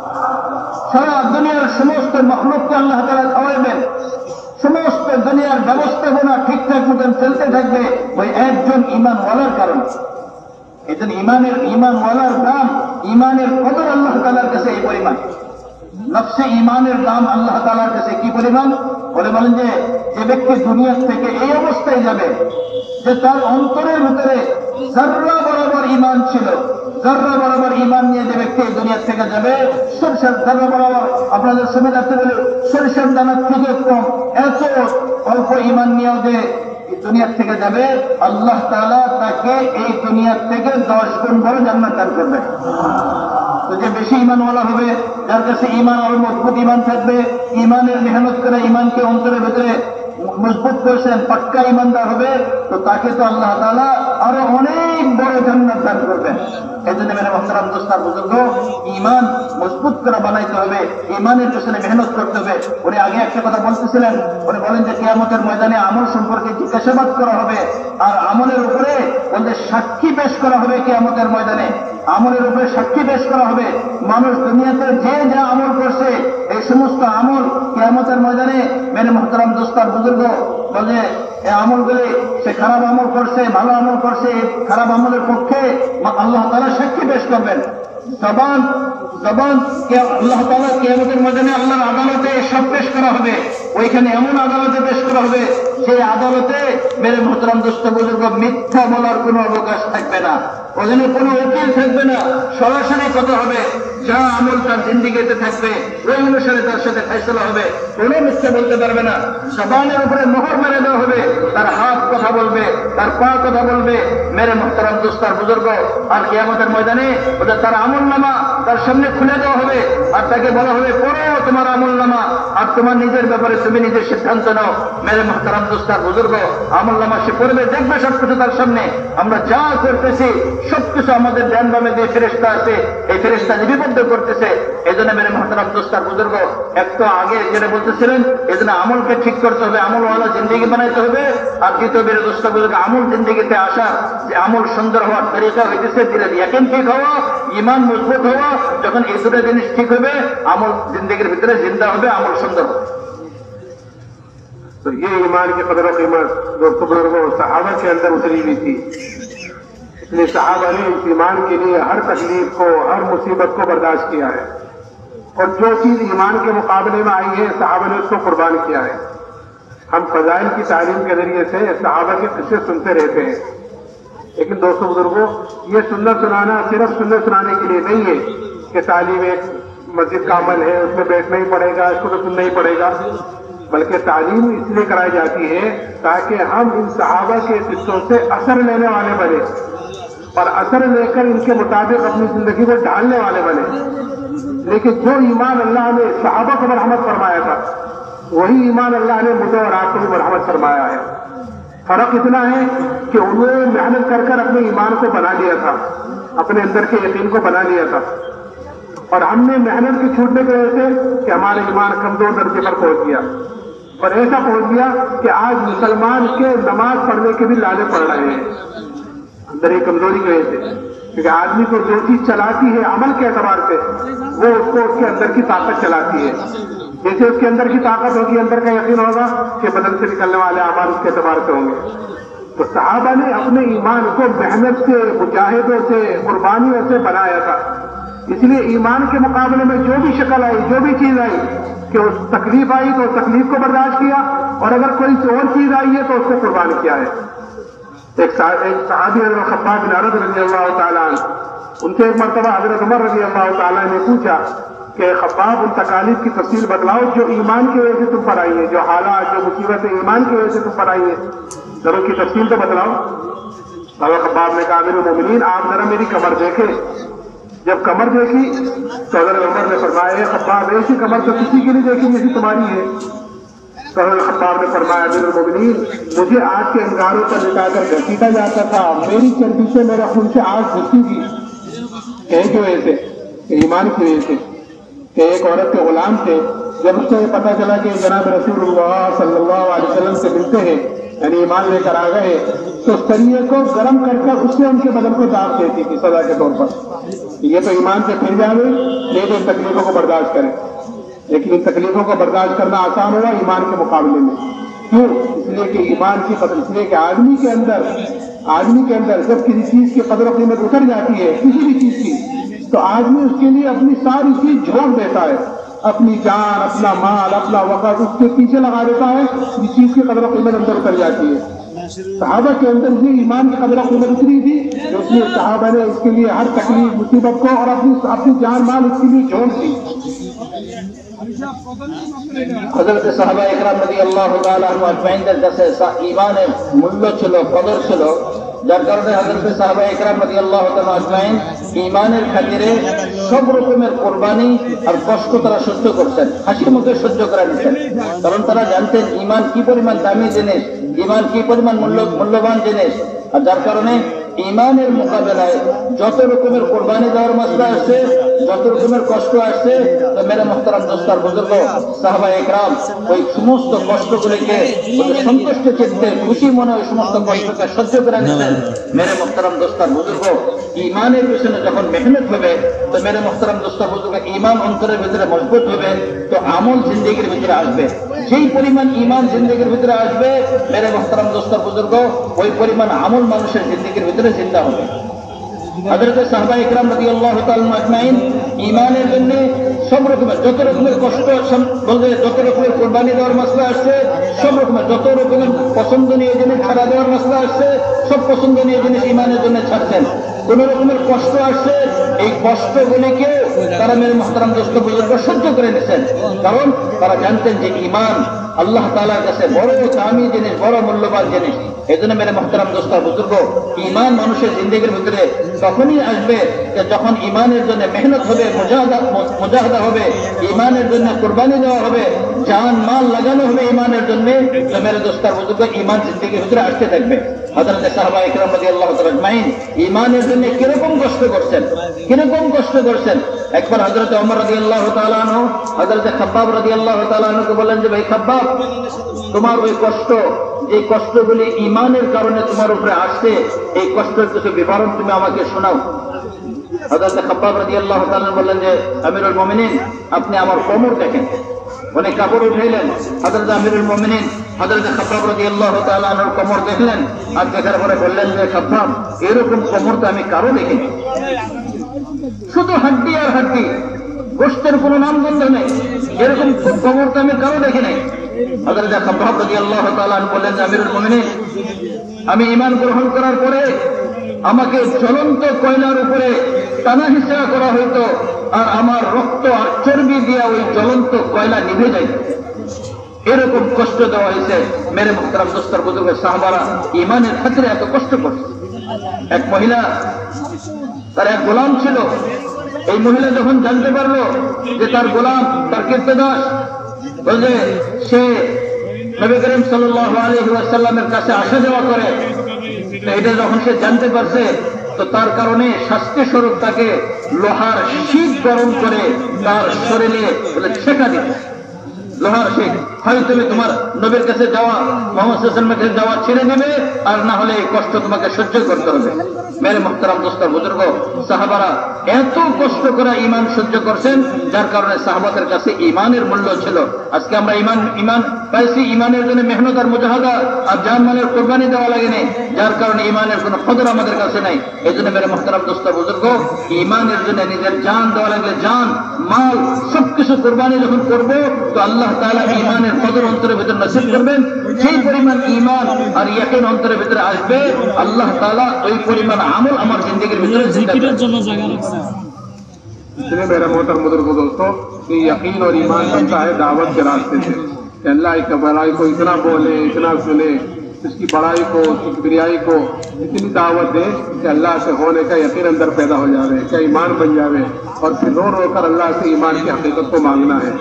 সারা দুনিয়ার সমস্ত মখলুককে আল্লাহ তাআলা খাওয়াবেন, সমস্ত দুনিয়ার ব্যবস্থাপনা ঠিকঠাক মতন চলতে থাকবে ওই একজন ইমানওয়ালার কারণে। এই জন্য ইমানের ইমানওয়ালার দাম, ইমানের কদর আল্লাহ তাআলার কাছে এই পরিমাণ। নফসে ইমানের দাম আল্লাহ তাআলার কাছে কি পরিমাণ, বলে বলেন যে যে ব্যক্তি দুনিয়া থেকে এই অবস্থায় যাবে যে তার অন্তরের ভিতরে যাররা বরাবর ইমান ছিল, যাররা বরাবর ইমান নিয়ে যে ব্যক্তি দুনিয়া থেকে যাবে, সরিষার যাররা বরাবর আপনাদের সুবিধার্থে বলে সরিষার দানার থেকে কম, এত অল্প ইমান নিয়েও যে দুনিয়ার থেকে যাবে, আল্লাহ তাআলা তাকে এই দুনিয়ার থেকে দশ গুণ বড় জান্নাত দান করবে। তো যে বেশি ইমানওয়ালা হবে, যার কাছে ইমান আরো মজবুত ইমান থাকবে, ইমানের মেহনত করে ইমানকে অন্তরের ভিতরে মজবুত করেছেন, পাক্কা ইমানদার হবে, তো তাকে তো আল্লাহ তাআলা আরো অনেক বড় জান্নাত দান করবেন। এই জন্য মেরে মুহতারাম দোস্ত বুজুর্গ, ইমান মজবুত করে বানাইতে হবে, ইমানের পেছনে মেহনত করতে হবে। উনি আগে একটা কথা বলতেছিলেন, উনি বলেন যে কিয়ামতের ময়দানে আমল সম্পর্কে জিজ্ঞাসাবাদ করা হবে, আর আমলের উপরে বলতে সাক্ষী পেশ করা হবে। কিয়ামতের ময়দানে আমলের উপরে সাক্ষী পেশ করা হবে। মানুষ দুনিয়াতে যে যা আমল করছে এই সমস্ত আমল কিয়ামতের ময়দানে মেরে মুহতারাম দোস্ত বুজুর্গ বলে এই আমলগুলি সে খারাপ আমল করছে, ভালো আমল করছে, খারাপ আমলের পক্ষে আল্লাহ তাআলা সাক্ষী পেশ করবেন। জবান জবান কে আল্লাহ তাআলা কিয়ামতের ময়দানে আল্লাহর আদালতে সব পেশ করা হবে। ওইখানে এমন আদালতে পেশ করা হবে, সেই আদালতে মেরে মুহতারাম দোস্ত বুজুর্গ মিথ্যা বলার কোনো অবকাশ থাকবে না, ওখানে কোনো উকিল থাকবে না, সরাসরি কথা হবে। যা আমল তার জিন্দিগিতে থাকবে ওই অনুসারে তার সাথে ফয়সালা হবে, কোনো মিথ্যা বলতে পারবে না। জবানের উপরে মোহর মেরে দেওয়া হবে, তার হাত কথা বলবে, তার পা কথা বলবে। মেরে মুহতারাম দোস্ত বুজুর্গ, আর কিয়ামতের ময়দানে ওদের তার আমল নামা তার সামনে খুলে দেওয়া হবে, আর তাকে বলা হবে পড়ো তোমার আমল নামা, আর তোমার নিজের ব্যাপারে তুমি নিজের সিদ্ধান্ত নাও। মেরে মুহতারাম দোস্ত বুজুর্গ, আমল নামা সে পড়বে, দেখবে সবকিছু তার সামনে, আমরা যা করতেছি সবকিছু আমাদের ডান বামে যে ফেরেশতা আছে এই ফেরেশতা লিপিবদ্ধ করতেছে। এই জন্য মেরে মুহতারাম দোস্ত বুজুর্গ, একটু আগে যেটা বলতেছিলেন, এই জন্য আমলকে ঠিক করতে হবে, আমল ওয়ালা জিন্দেগি বানাইতে হবে। আর দ্বিতীয় মেরে দোস্ত বুজুর্গ, আমল জিন্দেগিতে আসা যে আমল সুন্দর হওয়ার তরিকা হইতেছে দিলেন ইয়াকিন ঠিক হওয়া, ইমান মজবুত হওয়া। যখন এই দুটো জিনিস ঠিক হবে, আমল জিন্দেগির ভিতরে জিন্দা হবে, আমল সুন্দর হবে। तो ये ईमान की कदर और कीमत दोस्तों बुजुर्गों सहाबा के अंदर उतरी हुई थी, इसलिए सहाबा ने इस ईमान के लिए हर तकलीफ को, हर मुसीबत को बर्दाश्त किया है, और जो चीज ईमान के मुकाबले में आई है सहाबा ने उसको कुर्बान किया है। हम फजाइल की तालीम के जरिए से सहाबा के किस्से सुनते रहते हैं, लेकिन दोस्तों बुजुर्गों ये सुन्नत सुनाना सिर्फ सुन्नत सुनाने के लिए नहीं है कि तालीम एक मस्जिद का अमल है, उसमें बैठना ही पड़ेगा, इसको तो सुनना ही पड़ेगा, बल्कि तालीम इसलिए कराई जाती है ताकि हम इन सहाबा के किस्सों से असर लेने वाले बने, और असर लेकर इनके मुताबिक अपनी जिंदगी को ढालने वाले बने। लेकिन जो ईमान अल्लाह ने सहाबा को मरहमत फरमाया था, वही ईमान अल्लाह ने मुझे और आपको भी मरहमत फरमाया है। फर्क इतना है कि उन्होंने मेहनत कर कर अपने ईमान को बना लिया था, अपने अंदर के यकीन को बना लिया था, और हमने मेहनत के छूटने की वजह से कि हमारा ईमान कमजोर दर्जे पर पहुंच गया, और ऐसा पहुंच गया कि आज मुसलमान के नमाज पढ़ने के भी लाले पड़ रहे हैं अंदर एक कमजोरी की वजह से। क्योंकि आदमी को जो चीज चलाती है अमल के एतबार से, वो उसको उसके अंदर की ताकत चलाती है। जैसे उसके अंदर की ताकत होगी, अंदर का यकीन होगा कि बदन से निकलने वाले अमाल उसके एतबार से होंगे। तो सहाबा ने अपने ईमान को मेहनत से, मुजाहिदों से, कुर्बानियों से बनाया था। इसलिए ईमान के मुकाबले में जो भी शक्ल आई, जो भी चीज आई, कि उस तकलीफ आई तो उस तकलीफ को बर्दाश्त किया, और अगर कोई और चीज आई है तो उसको कुर्बान किया है। एक सहाबी हज़रत खब्बाब बिन अरद रज़ी अल्लाह तआला अन्हु, उनसे एक मरतबा हज़रत उमर रज़ी अल्लाह तआला ने पूछा कि खब्बाब, उन तकालीफ की तफसील बतलाओ जो ईमान की वजह से तुम पर आई है, जो हालात, जो मुसीबतें ईमान की वजह से तुम पर आई है, जरा उसकी तफसील तो बतलाओ। हज़रत खब्बाब ने कहा, अमीरुल मोमिनीन, आप जरा मेरी कमर देखे। जब कमर देखी तो हज़रत उमर ने फरमाया, खब्बाब, ऐसी कमर तो किसी की नहीं देखी जैसी तुम्हारी है। तो हज़रत खब्बाब ने फरमाया, अमीरुल मोमिनीन, मुझे आग के अंगारों पर लिटाकर घसीटा जाता था, मेरी चर्बी से, मेरे खून से आग घुसती थी। कहीं की वजह से, ईमान की वजह से, कि एक औरत के गुलाम थे, जब उसको ये पता चला कि जनाब रसूलुल्लाह सल्लल्लाहु अलैहि वसल्लम से मिलते हैं, यानी ईमान लेकर आ गए, तो सरिये को गर्म करकर उससे उनके बदन को दाग देती थी सजा के तौर पर। ये तो ईमान से फिर जावे, ये तो इन तकलीफों को बर्दाश्त करें। लेकिन इन तकलीफों को बर्दाश्त करना आसान हुआ ईमान के मुकाबले में। क्यों? इसलिए कि ईमान की कदर, इसलिए कि आदमी के अंदर आदमी के अंदर जब किसी चीज की कदर और कीमत उतर जाती है, किसी भी चीज की, तो आदमी उसके लिए अपनी सारी चीज झोंक देता है, अपनी जान, अपना माल, अपना वक़्त उसके पीछे लगा देता है, जिस चीज की कदर और कीमत अंदर उतर जाती है। सहाबा के अंदर ये ईमान की कदर और कीमत उतरी थी, तो इसलिए सहाबा ने इसके लिए हर तकलीफ, मुसीबत को और अपनी अपनी जान माल इसके लिए झोंक दी। हजरत সাহাবা ইকরাম রাদিয়াল্লাহু তাআলা আনহু আজমাইনদের কাছে ঈমানের মূল্য ছিল, কদর ছিল, যার কারণে হজরত সাহাবা ইকরাম রাদিয়াল্লাহু তাআলা আজমাইন ঈমানের খাতিরে সব রকমের কুরবানি আর কষ্ট তারা সহ্য করতেন, হাসির মুখে সহ্য করে নিতেন। কারণ তারা জানতেন ঈমান কি পরিমাণ দামি জিনিস, ঈমান কি পরিমাণ মূল্য মূল্যবান জিনিস। আর যার কারণে ঈমানের মোকাবেলায় যত রকমের কোরবানি দেওয়ার মাসলা আসছে, যত রকমের কষ্ট আসছে, তো মেরে মোহতারাম দোস্তার বুজুর্গ সাহাবা ইকরাম ওই সমস্ত কষ্টগুলিকে সন্তুষ্ট চিত্তে, খুশি মনে ওই সমস্ত কষ্টকে সহ্য করে নিতেন। মেরে মোহতারাম দোস্তার বুজুর্গ ঈমানের পিছনে যখন মেহনত হবে, তো মেরে মোহতারাম দোস্তার বুজুর্গ ঈমান অন্তরের ভিতরে মজবুত হবে, তো আমল জিন্দেগির ভিতরে আসবে। যেই পরিমাণ ঈমান জিন্দেগির ভিতরে আসবে, মেরে মোহতারাম দোস্তার বুজুর্গ, ওই পরিমাণ আমল মানুষের জিন্দেগির ভিতরে জিন্দা হবে। হযরত সাহাবা ইকরাম রাদিয়াল্লাহু তাআলা আজমাইন ঈমানের জন্য সব রকমের যত রকমের কষ্ট বলতে, যত রকমের কোরবানি দেওয়ার মাসলা আসছে, সব রকমের যত রকমের পছন্দনীয় জিনিস ছাড়া দেওয়ার মাসলা আসছে, সব পছন্দনীয় জিনিস ঈমানের জন্য ছাড়ছেন। কোন রকমের কষ্ট আসছে, এই কষ্টগুলিকে তারা মেরে মুহতারাম দোস্ত বুজুর্গ সহ্য করে নিছেন। কারণ তারা জানতেন যে ঈমান আল্লাহ তাআলার কাছে বড় দামি জিনিস, বড় মূল্যবান জিনিস। এই জন্য মেরে মুহতারাম দোস্ত বুজুর্গ, ঈমান মানুষের জিন্দেগির ভিতরে তখনই আসবে যে যখন ঈমানের জন্য মেহনত হবে, মুজাহাদা হবে, ঈমানের জন্য কুরবানি দেওয়া হবে, জান মাল লাগানো হবে ঈমানের জন্য। তো মেরে দোস্তার বুজুর্গ ঈমান জিন্দেগির ভিতরে আসতে থাকবে। হযরত সাহাবা ইকরাম রাদিয়াল্লাহু তাআলা আজমাইন ঈমানের জন্য কিরকম কষ্ট করছেন, কিরকম কষ্ট করছেন। একবার হযরত ওমর রাদিয়াল্লাহু তাআলা আনহু হযরত খাব্বাব রাদিয়াল্লাহু তাআলা আনহুকে বলেন যে, ভাই খাব্বাব, তোমার ওই কষ্ট, যে কষ্টগুলি ঈমানের কারণে তোমার উপরে আসছে, এই কষ্টের কিছু বিবরণ তুমি আমাকে শোনাও। হযরত খাব্বাব রাদিয়াল্লাহু তাআলা বললেন যে, আমিরুল মুমিনিন, আপনি আমার কোমর দেখেন। উনি কাপড় উঠাইলেন। হযরত আমিরুল মুমিনিন হযরত খাব্বাব রাদিয়াল্লাহু তাআলা আনহুর কোমর দেখলেন, আর দেখার পরে বললেন যে, খাব্বাব, এরকম কোমর তো আমি কারো দেখিনি, শুধু হাড্ডি আর হাড্ডি, গোশতের কোনো নামগন্ধ নেই, এরকম কোমর তো আমি কারো দেখি নাই। হযরত খাব্বাব রাদিয়াল্লাহু তাআলা আনহু বললেন যে, আমিরুল মুমিনিন, আমি ঈমান গ্রহণ করার পরে আমাকে জ্বলন্ত কয়লার উপরে টানা হিচড়া করা হইতো, আর আমার রক্ত আর চর্বি দিয়ে ওই জ্বলন্ত কয়লা নিভে যাইত, এরকম কষ্ট দেওয়া হয়েছে। মেরে মুহতারাম দোস্তার বুজুর্গ সাহাবারা ঈমানের ক্ষেত্রে এত কষ্ট করছে। এক মহিলা, তার এক গোলাম ছিল। এই মহিলা যখন জানতে পারলো যে তার গোলাম, তার কীর্তদাস, বলছে সে নবী করিম সাল্লাল্লাহু আলাইহি ওয়াসাল্লামের কাছে আসা যাওয়া করে, এটা যখন সে জানতে পারছে, তো তার কারণে শাস্তি স্বরূপ তাকে লোহার শীত গরম করে তার শরীরে বলে ছেঁকা দিতে, লোহার শীত। হয় তুমি তোমার নবীর কাছে যাওয়া, মোহাম্মদ সাল্লাল্লাহু আলাইহি ওয়াসাল্লামের কাছে যাওয়া ছেড়ে দেবে, আর না হলে এই কষ্ট তোমাকে সহ্য করতে হবে। মেরে মুহতারাম দোস্ত বুজুর্গ, সাহাবারা এত কষ্ট করে ঈমান সহ্য করছেন, যার কারণে সাহাবাদের কাছে ঈমানের মূল্য ছিল। আজকে আমরা ঈমান ঈমান পাইছি, ঈমানের জন্য মেহনত আর মুজাহাদা আর জানমালের কোরবানি দেওয়া লাগেনি, যার কারণে ঈমানের কোনো কদর আমাদের কাছে নাই। এই জন্য মেরে মুহতারাম দোস্ত বুজুর্গ, ঈমানের জন্য নিজের জান দেওয়া লাগলে জান মাল সবকিছু কোরবানি যখন করবো, তো আল্লাহ তাআলা ঈমানের কদর অন্তরের ভিতরে নসিব করবেন। সেই পরিমাণ ঈমান আর ইয়াকিন অন্তরের ভিতরে আসবে, আল্লাহ তাআলা ওই পরিমাণ আমল আমার জিন্দেগির ভিতরে জিকিরের জন্য জায়গা রাখছে। इसलिए मेरे मोहतरम बुजुर्ग दोस्तों, ये यकीन और ईमान बनता है दावत के रास्ते से। अल्लाह की बड़ाई को इतना बोले, इतना सुने, उसकी बड़ाई को, उसकी किबरियाई को इतनी दावत दे कि अल्लाह से होने का यकीन अंदर पैदा हो जावे, क्या ईमान बन जावे, और फिर रो रो कर अल्लाह से ईमान की हकीकत को मांगना है।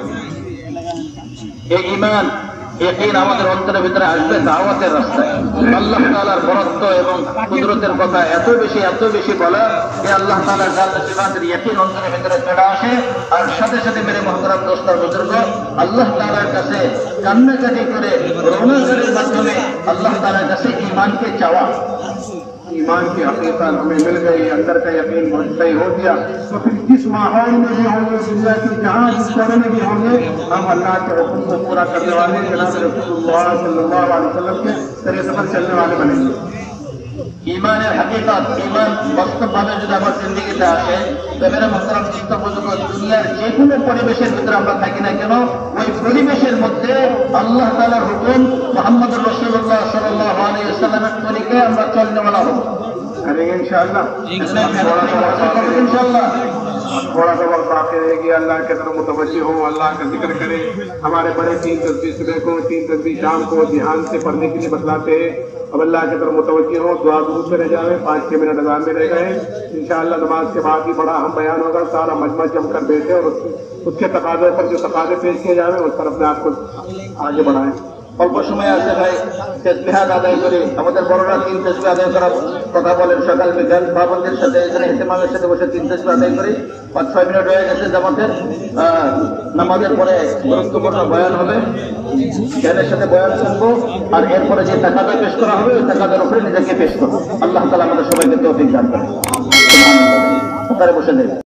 ये ईमान यकीन আমাদের অন্তরের ভিতরে আসবে দাওয়াতের রাস্তায়। আল্লাহ তাআলার বরত্ব এবং কুদরতের কথা এত বেশি এত বেশি বলা যে আল্লাহ তাআলার জালাল সিফাতের यकीन অন্তরের ভিতরে চলে আসে। আর সাথে সাথে মেরে মুহতারাম দোস্ত বুজুর্গ, আল্লাহ তাআলার কাছে কান্নাকাটি করে রোনাজারির মাধ্যমে আল্লাহ তাআলার কাছে ঈমানকে চাওয়া। ईमान की हकीकत हमें मिल गई, अंदर का यकीन सही हो गया, तो फिर जिस माहौल में भी होंगे, दुनिया की जहाँ जिस कोने में भी होंगे, हम अल्लाह के हुक्म को पूरा करने वाले, जनाब रसूलुल्लाह सल्लल्लाहु अलैहि वसल्लम के तरीके पर चलने वाले बनेंगे। ঈমানের হাকিকত, ঈমান বাস্তবভাবে যদি আমার জিন্দেগিতে আসে, তো মেরে মুহতারাম দোস্ত বুজুর্গ, দুনিয়ার যে কোনো পরিবেশের ভিতরে আমরা থাকি না কেন, ওই পরিবেশের মধ্যে আল্লাহ তাআলার হুকুম, মুহাম্মদুর রাসূলুল্লাহ সাল্লাল্লাহু আলাইহি ওয়াসাল্লামের তরিকায় আমরা চলনেওয়ালা হব। करेंगे इंशाअल्लाह, इंशाअल्लाह। थोड़ा सा वक्त बाकी रहेगी, अल्लाह की तरफ मुतवज्जि हो, अल्लाह का जिक्र करें। हमारे बड़े तीन तस्बीह सुबह को, तीन तस्बीह शाम को ध्यान से पढ़ने के लिए बतलाते हैं। अब अल्लाह की तरफ मुतवज्जि हो, दुआ दुरूद में रह जाए, पाँच छः मिनट अज़ान में रह गए। इंशाअल्लाह नमाज के बाद ही बड़ा अहम बयान होगा, सारा मजमा जम कर बैठे और उसके उसके तकाज़े पर जो तकाज़े पेश किए जाए उस पर अपने आप को आगे बढ़ाएं। অল্প সময় আছে ভাই, তাসবিহাত আদায় করি। আমাদের বড়রা তিন তাসবিহ আদায় করার কথা বলেন সকাল বিকাল, বাবনদের সাথে এখানে ইহতিমামের সাথে বসে তিন তাসবিহ আদায় করি। পাঁচ ছয় মিনিট হয়ে গেছে জামাতের। নামাজের পরে গুরুত্বপূর্ণ বয়ান হবে, জ্ঞানের সাথে বয়ান শুনবো, আর এরপরে যে তাকাদা পেশ করা হবে ওই তাকাদার উপরে নিজেকে পেশ করবো। আল্লাহ তাআলা আমাদের সবাইকে তৌফিক দান করেন। বসে দেয়।